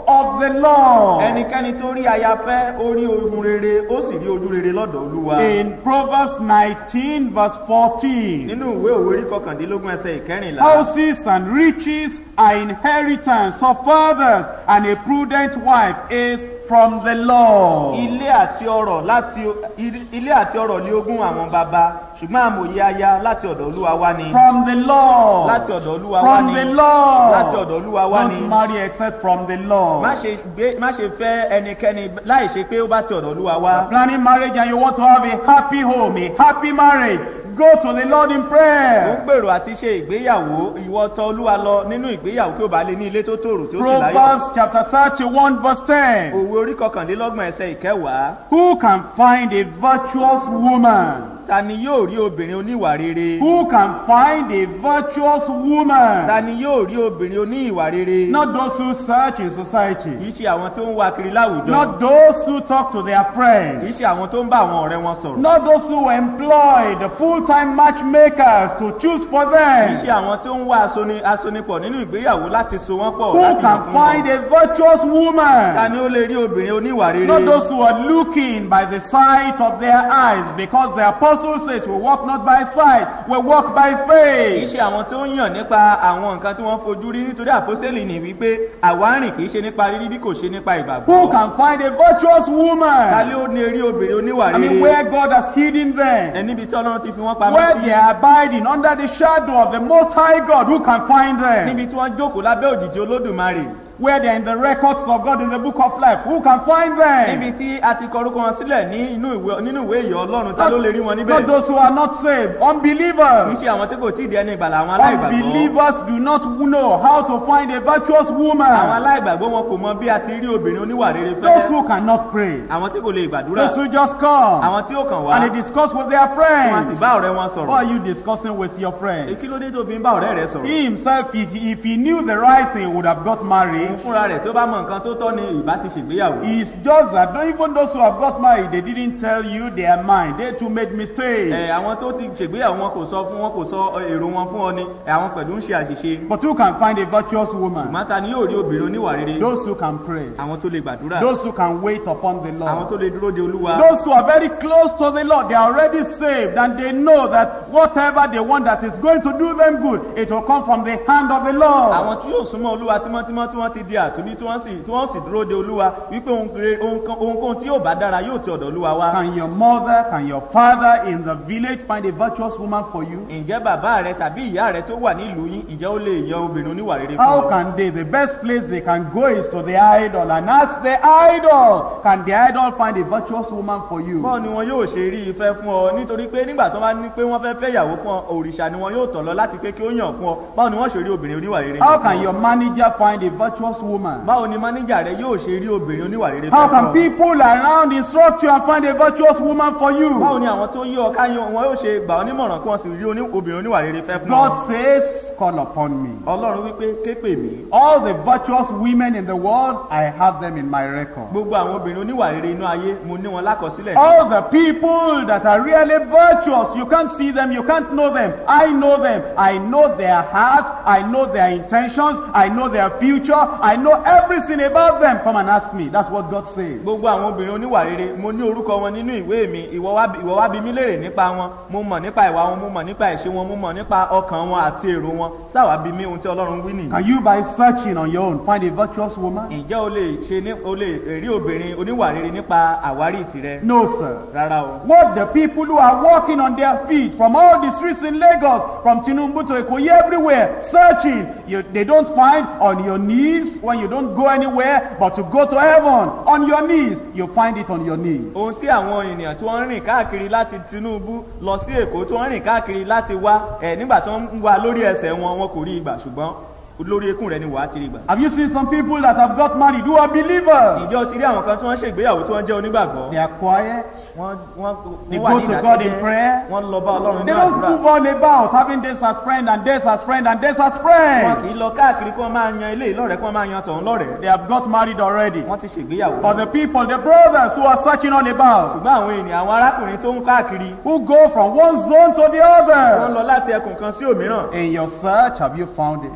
of the Lord. ẹnikẹ́ni tó rí aya fẹ́ ó rí ohun rere ó sì rí ojú rere lọ́dọ̀ Olúwa. In Proverbs nineteen verse fourteen. nínú ìwé òwe orí kọkàndínlógún ẹsẹ̀ ìkẹrìnlá. Houses and riches are inheritance of fathers, and a prudent wife is from the Lord. ilé àti ọrọ̀ láti ilé àti ọrọ̀ lé ogún àwọn baba ṣùgbọ́n àmọ̀ye aya láti ọ̀dọ̀ Olúwa wá ni. From the Lord. láti ọ̀dọ̀ Olúwa wá From ni. the Lord. láti ọ̀dọ̀ Olúwa wá ni. Don't marry except from the Lord. má ṣe gbé má ṣe fẹ́ ẹnikẹ́ni láì ṣe pé ó bá ti ọ̀dọ̀ Olúwa wá. Planning marriage and you want to have a happy home, a happy marriage, go to the Lord in ó ń prayer. gbèrò àti ṣe ìgbéyàwó ìwọ tọ̀ Olúwa lọ nínú ìgbéyàwó kí ó bá lè ní ilé tó tòrò tí ó sì láyọ̀. Proverbs chapter thirty-one verse ten. òwe orí kọkànlélọ́gbọ̀n ẹsẹ̀ ìkẹwàá. Who can find a virtuous woman? ta ni yóò rí obìnrin oníwà rere. Who can find a virtuous woman? ta ni yóò rí obìnrin oníwà rere. Not those who search in society. kì í ṣe àwọn tó ń wá kiri láwùjọ. Not those who talk to their kì í friends. ṣe àwọn tó ń bá àwọn ọ̀rẹ́ wọn sọ̀rọ̀. Not those who employ the full-time matchmakers to choose for kì í them. ṣe àwọn tó ń wá asoni asonipọ̀ nínú ìgbéyàwó láti so wọ́n pọ̀ Who láti yàn can fún find wọn. a virtuous ta woman? ni ó lè rí obìnrin oníwà rere. Not those who are looking by the sight of their eyes, because the apostle says we walk not by sight, we walk by kì í faith. ṣe àwọn tó ń yàn nípa àwọn nǹkan tí wọ́n fojú rí nítorí àpọ́sítélì ní wípé àwa rìn kì í ṣe nípa rírí bí kò ṣe nípa ìgbàgbọ́. Who can find a virtuous ta woman? ni ó ní rí obìnrin oníwà I mean, rere. where God has hidden them, ẹ níbi tí Ọlọ́run ti fi wọ́n pamọ́ where sí. they are abiding under the shadow of the Most High God, who can find them? níbi tí wọ́n jókòó lábẹ́ òjìji Olódùmarè. Where they are in the records of God in the book of life, who can find níbi them? tí a ti kọ orúkọ wọn sílẹ̀ ní inú ìwé nínú ìwé ìyè Ọlọ́run ta ló lè rí wọn níbẹ̀. Not those who are not saved, kì í unbelievers. ṣe àwọn tí kò tí ì di ẹni ìgbàlà àwọn aláìgbàgbọ́. Unbelievers do not know how to find a virtuous àwọn woman. aláìgbàgbọ́ wọn kò mọ bí a ti rí obìnrin oníwà rere Those fẹ́. who cannot pray. àwọn tí kò lè gbàdúrà. Those who just come àwọn tí ó kàn wá. and they discuss with their wọn a sì friends. bá ọ̀rẹ́ wọn What sọ̀rọ̀. are you discussing with your friends? kí ló dé tó fi ń bá ọ̀rẹ́ rẹ sọ̀rọ̀. He himself, if, if he knew the right thing, he would have got married. òun fúnra rẹ̀ tó bá mọ nǹkan tó tọ́ ni ìbá ti ṣègbéyàwó. It's just that even those who have got married, they didn't tell you their mind. They too made ẹ mistakes. àwọn tó ti ṣègbéyàwó wọn kò sọ fún wọn kò sọ èrò wọn fún ọ ni ẹ, àwọn pẹ̀lú ń ṣe àṣìṣe. But who can find a virtuous woman? màtá ni yóò rí obìnrin oníwà rere. Those who can pray. àwọn tó lè gbàdúrà. Those who can wait upon the àwọn tó Lord. lè dúró de Olúwa. Those who are very close to the Lord, they are already saved and they know that whatever they want that is going to do them good, it will come from the hand of the Lord. àwọn tí yóò súnmọ́ Olúwa tímọ́tímọ́ tí wọ́n ti di àtúbí tí wọ́n sì tí wọ́n sì dúró de Olúwa wípé ohun rere- ohun kan- ohunkóhun tí yóò bá dára yóò ti ọ̀dọ̀ Olúwa wá. Can your mother, can your father in the village find a virtuous woman for you? ǹjẹ́ bàbá rẹ tàbí ìyá rẹ tó wà nílùú yín ǹjẹ́ ó lè yan obìnrin oníwà rere fún How ọ? can they? The best place they can go is to the idol and ask the idol, can the idol find a virtuous woman for you? báwo ni wọn yóò ṣe rí ìfẹ́ fún ọ nítorí pé nígbà tó bá ní pé wọ́n fẹ́ fẹ́ ìyàwó fún ọ òrìṣà ni wọn yóò tọ̀ lọ láti pé kí ó yàn fún ọ báwo ni wọ́n ṣe rí obìnrin oníwà rere How fún can ọ? your manager find a virtuous woman? báwo ni máníjà rẹ yóò ṣe rí obìnrin oníwà rere How fún can ọ? people around instruct you and find a virtuous woman for báwo you? ni àwọn tó yí ọ ká yan wọn yóò ṣe gbà ọ nímọ̀ràn kí wọ́n sì rí oní- obìnrin oníwà rere fẹ́ fún God ọ? says, call upon me. Ọlọ́run wípé ké pè mí. All the virtuous women in the world, I have them in my record. gbogbo àwọn obìnrin oníwà rere inú ayé mo ní wọn lákọsílẹ̀. All the people that are really virtuous, you can't see them, you can't know them. I know them. I know their hearts, I know their intentions, I know their future, I know everything about them. Come and ask me. That's what God says. gbogbo àwọn obìnrin oníwà rere mo ní orúkọ wọn nínú ìwé mi ìwọ wá bi- ìwọ wá bi mí léèrè nípa wọn mo mọ̀ nípa ìwà wọn mo mọ̀ nípa ìṣe wọn mo mọ̀ nípa ọkàn wọn àti èrò wọn sáwà bí mi ohun tí Ọlọ́run wí nìyí. Can you, by searching on your own, find a virtuous woman? ǹjẹ́ o lè ṣe ní o lè rí obìnrin oníwà rere nípa àwárí tirẹ̀? No, sir. rárá o. What the people who are walking on their feet from all the streets in Lagos, from Tinubu to Ikoyi, everywhere, searching, you, they don't find on your knees when you don't go anywhere, but to go to heaven on your knees, you find it on your knees. ohun tí àwọn ènìyàn tí wọ́n ń rìn káàkiri láti Tinubu lọ sí Èkó tí wọ́n ń rìn káàkiri láti wá ẹ̀ nígbà tó ń wá lórí ẹsẹ̀ wọn wọn kò rí ìgbà ṣùgbọ́n lórí ekún rẹ ni wàá ti rí gbà. Have you seen some people that have got married who are believers? ǹjẹ́ o ti rí àwọn kan tí wọ́n ṣègbéyàwó tí wọ́n jẹ́ onígbàgbọ́? They are quiet. wọ́n wọ́n They wọ́n wà go ní to God in ìdákẹ́jẹ́ prayer. wọ́n lọ bá Ọlọ́run They ní don't àdúrà. move all about having this as friend and this as friend and this as wọn friend. kì í lọ káàkiri kí wọ́n máa yan ilé ìlọ́rẹ̀ẹ́ kí wọ́n máa yan tọ̀hún lọ́rẹ̀ẹ́. They have got married already. wọ́n ti ṣègbéyàwó. But the people, the brothers who are searching all about, ṣùgbọ́n àwọn ènìyàn àwọn arákùnrin tó ń káàkiri who go from one zone to the wọ́n other. lọ láti ẹkùn kan sí òmíràn. In your search, have you found it? nínú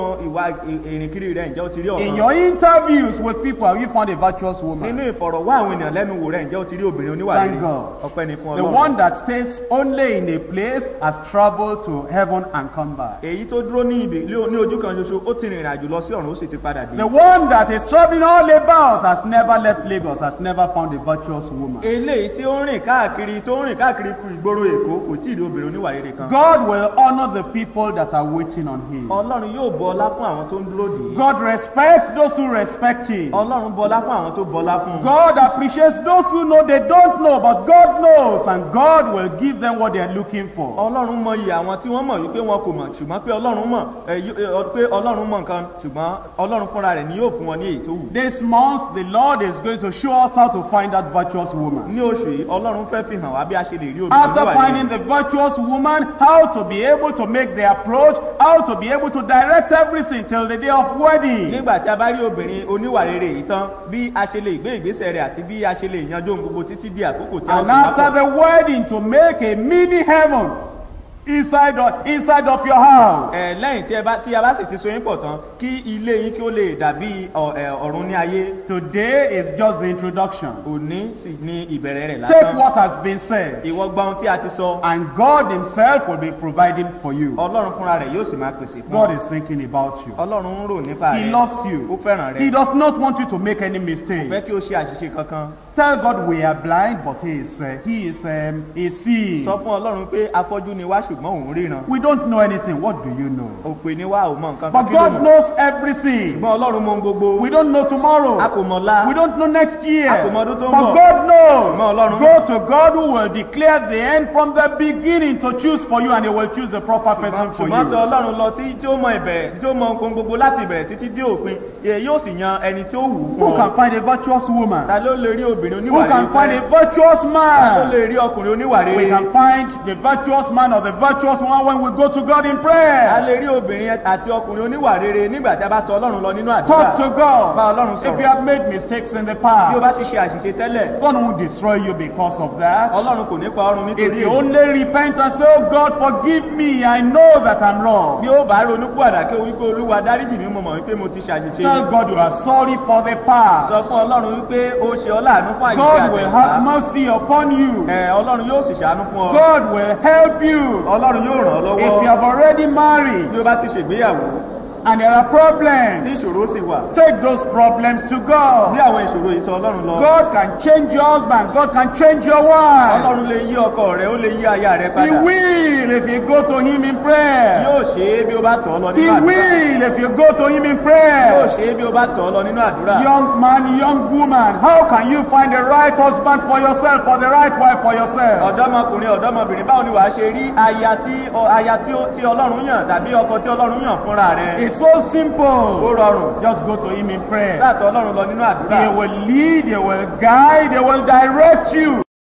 ìwà ìrìnkiri rẹ ǹjẹ́ o ti rí In ọ̀kan? your interviews with people, have you found a virtuous Nínú woman? ìfọ̀rọ̀wá àwọn ènìyàn lẹ́nu wò rẹ ǹjẹ́ o ti rí obìnrin oníwà Thank rere? God. Ọpẹ́ ni fún The Ọlọ́run. one that stays only in a place has traveled to heaven and come back. Èyí tó dúró ní ibì ní ojú kan ṣoṣo ó ti rìnrìn àjò lọ sí ọ̀run ó sì ti padà dé. The one that is traveling all about has never left Lagos, has never found a virtuous woman. Eléyìí tí ó ń rìn káàkiri tó ń rìn káàkiri ìgboro Èkó kò tí ì rí obìnrin oníwà rere kan. God will honor the people that are waiting on him. Ọlọ́run yóò bọ ọlá fún àwọn tó ń dúró dè é. God respects those who respect him. Ọlọ́run bọ ọlá fún àwọn tó bọ ọlá fún un. God appreciates those who know they don't know, but God knows, and God will give them what they are looking for. Ọlọ́run mọ iye àwọn tí wọ́n mọ̀ wípé wọn kò mọ̀ ṣùgbọ́n pé Ọlọ́run mọ̀ ẹ, yó- ẹ, pé Ọlọ́run mọ̀ nǹkan ṣùgbọ́n Ọlọ́run fúnra rẹ̀ ni yóò fún wọn ní èyí tó wù. This month, the Lord is going to show us how to find that virtuous woman. Ní oṣù yìí Ọlọ́run fẹ́ fi hàn wá bí a ṣe lè rí obìnrin After oníwà rere. finding the virtuous woman, how to be able to make the approach, how to be able to direct everything till the day of wedding. Nígbà tí a bá rí obìnrin oníwà rere yìí tán bí a ṣe lè gbé ìgbésẹ̀ rẹ̀ àti bí a ṣe lè yanjú ohun gbogbo títí di àkókò tí a ó And sì after máa pọ̀. the wedding, to make a mini heaven inside of, inside of your house. Ẹ lẹ́yìn tí ẹ bá tí a bá sì ti so yín pọ̀ tán kí ilé yín kí ó lè dàbí ọ- ẹ, ọ̀run ní ayé. Today is just the introduction. Òní sì ní ìbẹ̀rẹ̀ rẹ̀ Take lásán. what has been said, Ìwọ gba ohun tí a ti sọ. and God himself will be providing for you. Ọlọ́run fúnra rẹ̀ yóò sì máa pèsè fún God ọ. is thinking about you. Ọlọ́run ń rò nípa He rẹ̀. loves you. Ó fẹ́ràn He rẹ̀. does not want you to make any Kò mistake. fẹ́ kí o ṣe àṣìṣe kankan. Tell God we are blind, but He is uh, He is um, He is seeing. Sọ fún Ọlọ́run pé afọ́jú ni wá ṣùgbọ́n òun ríran. We don't know anything. What do you know? Òpè ni wá ò mọ nǹkan kan But kí ló God mọ̀. knows everything. Ṣùgbọ́n Ọlọ́run mọ ohun gbogbo. We don't know tomorrow. A kò mọ̀ la. We don't know next year. A kò mọ ọdún tó ń But bọ̀. God knows. Ṣùgbọ́n Ọlọ́run Go to God who will declare the end from the beginning to choose for you, and He will choose the proper person for Ṣùgbọ́n tó you. Ọlọ́run lọ tí tí ó mọ ìbẹ̀rẹ̀ tí ó mọ ohun gbogbo láti ìbẹ̀rẹ̀ títí dé òpin ẹ yóò sì yan ẹni tí ó wù ú Who fún can ọ. find a virtuous woman? Ta ló lè rí obìnrin Who oníwà can rere find a fẹ́? virtuous Ta ló man? lè rí ọkùnrin oníwà We rere? can find the virtuous man or the virtuous woman when we go to God in A prayer. lè rí obìnrin àti ọkùnrin oníwà rere nígbà tí a bá tọ̀ Ọlọ́run lọ nínú àdúrà. Talk to God. Bá Ọlọ́run If you sọ̀rọ̀. have made mistakes in the Bí o bá past, ti ṣe àṣìṣe tẹ́lẹ̀, God won't destroy you because of that. Ọlọ́run kò ní pa ọrùn If nítorí you èyí. only repent and say, oh God, forgive me, I know that I'm wrong. Bí ó bá ronú pàdà kí o wípé Olúwa dáríjì mí mo mọ̀ wípé mo ti ṣàṣìṣe. Tell God you are sorry for the Sọ past. fún Ọlọ́run wípé ó ṣe ọ́ láàánú fún àyíká God will have àtẹ̀yìnwá. mercy upon you. Ẹ Ọlọ́run yóò sì ṣàánú fún ọ. God will help you. Ọlọ́run yóò ràn ọ́ If you lọ́wọ́. have already married Bí o bá ti ṣègbéyàwó and there are tí problems, ìṣòro sì wà. take those problems to Bí God. àwọn ìṣòro yìí tọ̀ Ọlọ́run lọ. God can change your husband. God can change your wife. Ọlọ́run lè yí ọkọ rẹ̀ ó lè yí aya rẹ̀ He padà. will if you go to Him in prayer. Yóò ṣe é bí o bá tọ̀ ọ́ lọ He nínú àdúrà. will if you go to Him in Yóò prayer. ṣe é bí o bá tọ̀ ọ́ lọ nínú àdúrà. Young man, young woman, how can you find the right husband for yourself or the right wife for yourself? Ọ̀dọ́mọkùnrin ọ̀dọ́mọbìnrin báwo ni wàá ṣe rí aya tí ọ- aya tí ó- tí Ọlọ́run yàn tàbí ọkọ tí Ọlọ́run yàn fúnra rẹ̀? It's so simple. Ó rọrùn. Just go to Him in prayer. Sáà tọ̀ Ọlọ́run lọ nínú àdúrà. He will lead, He will guide, He will direct you.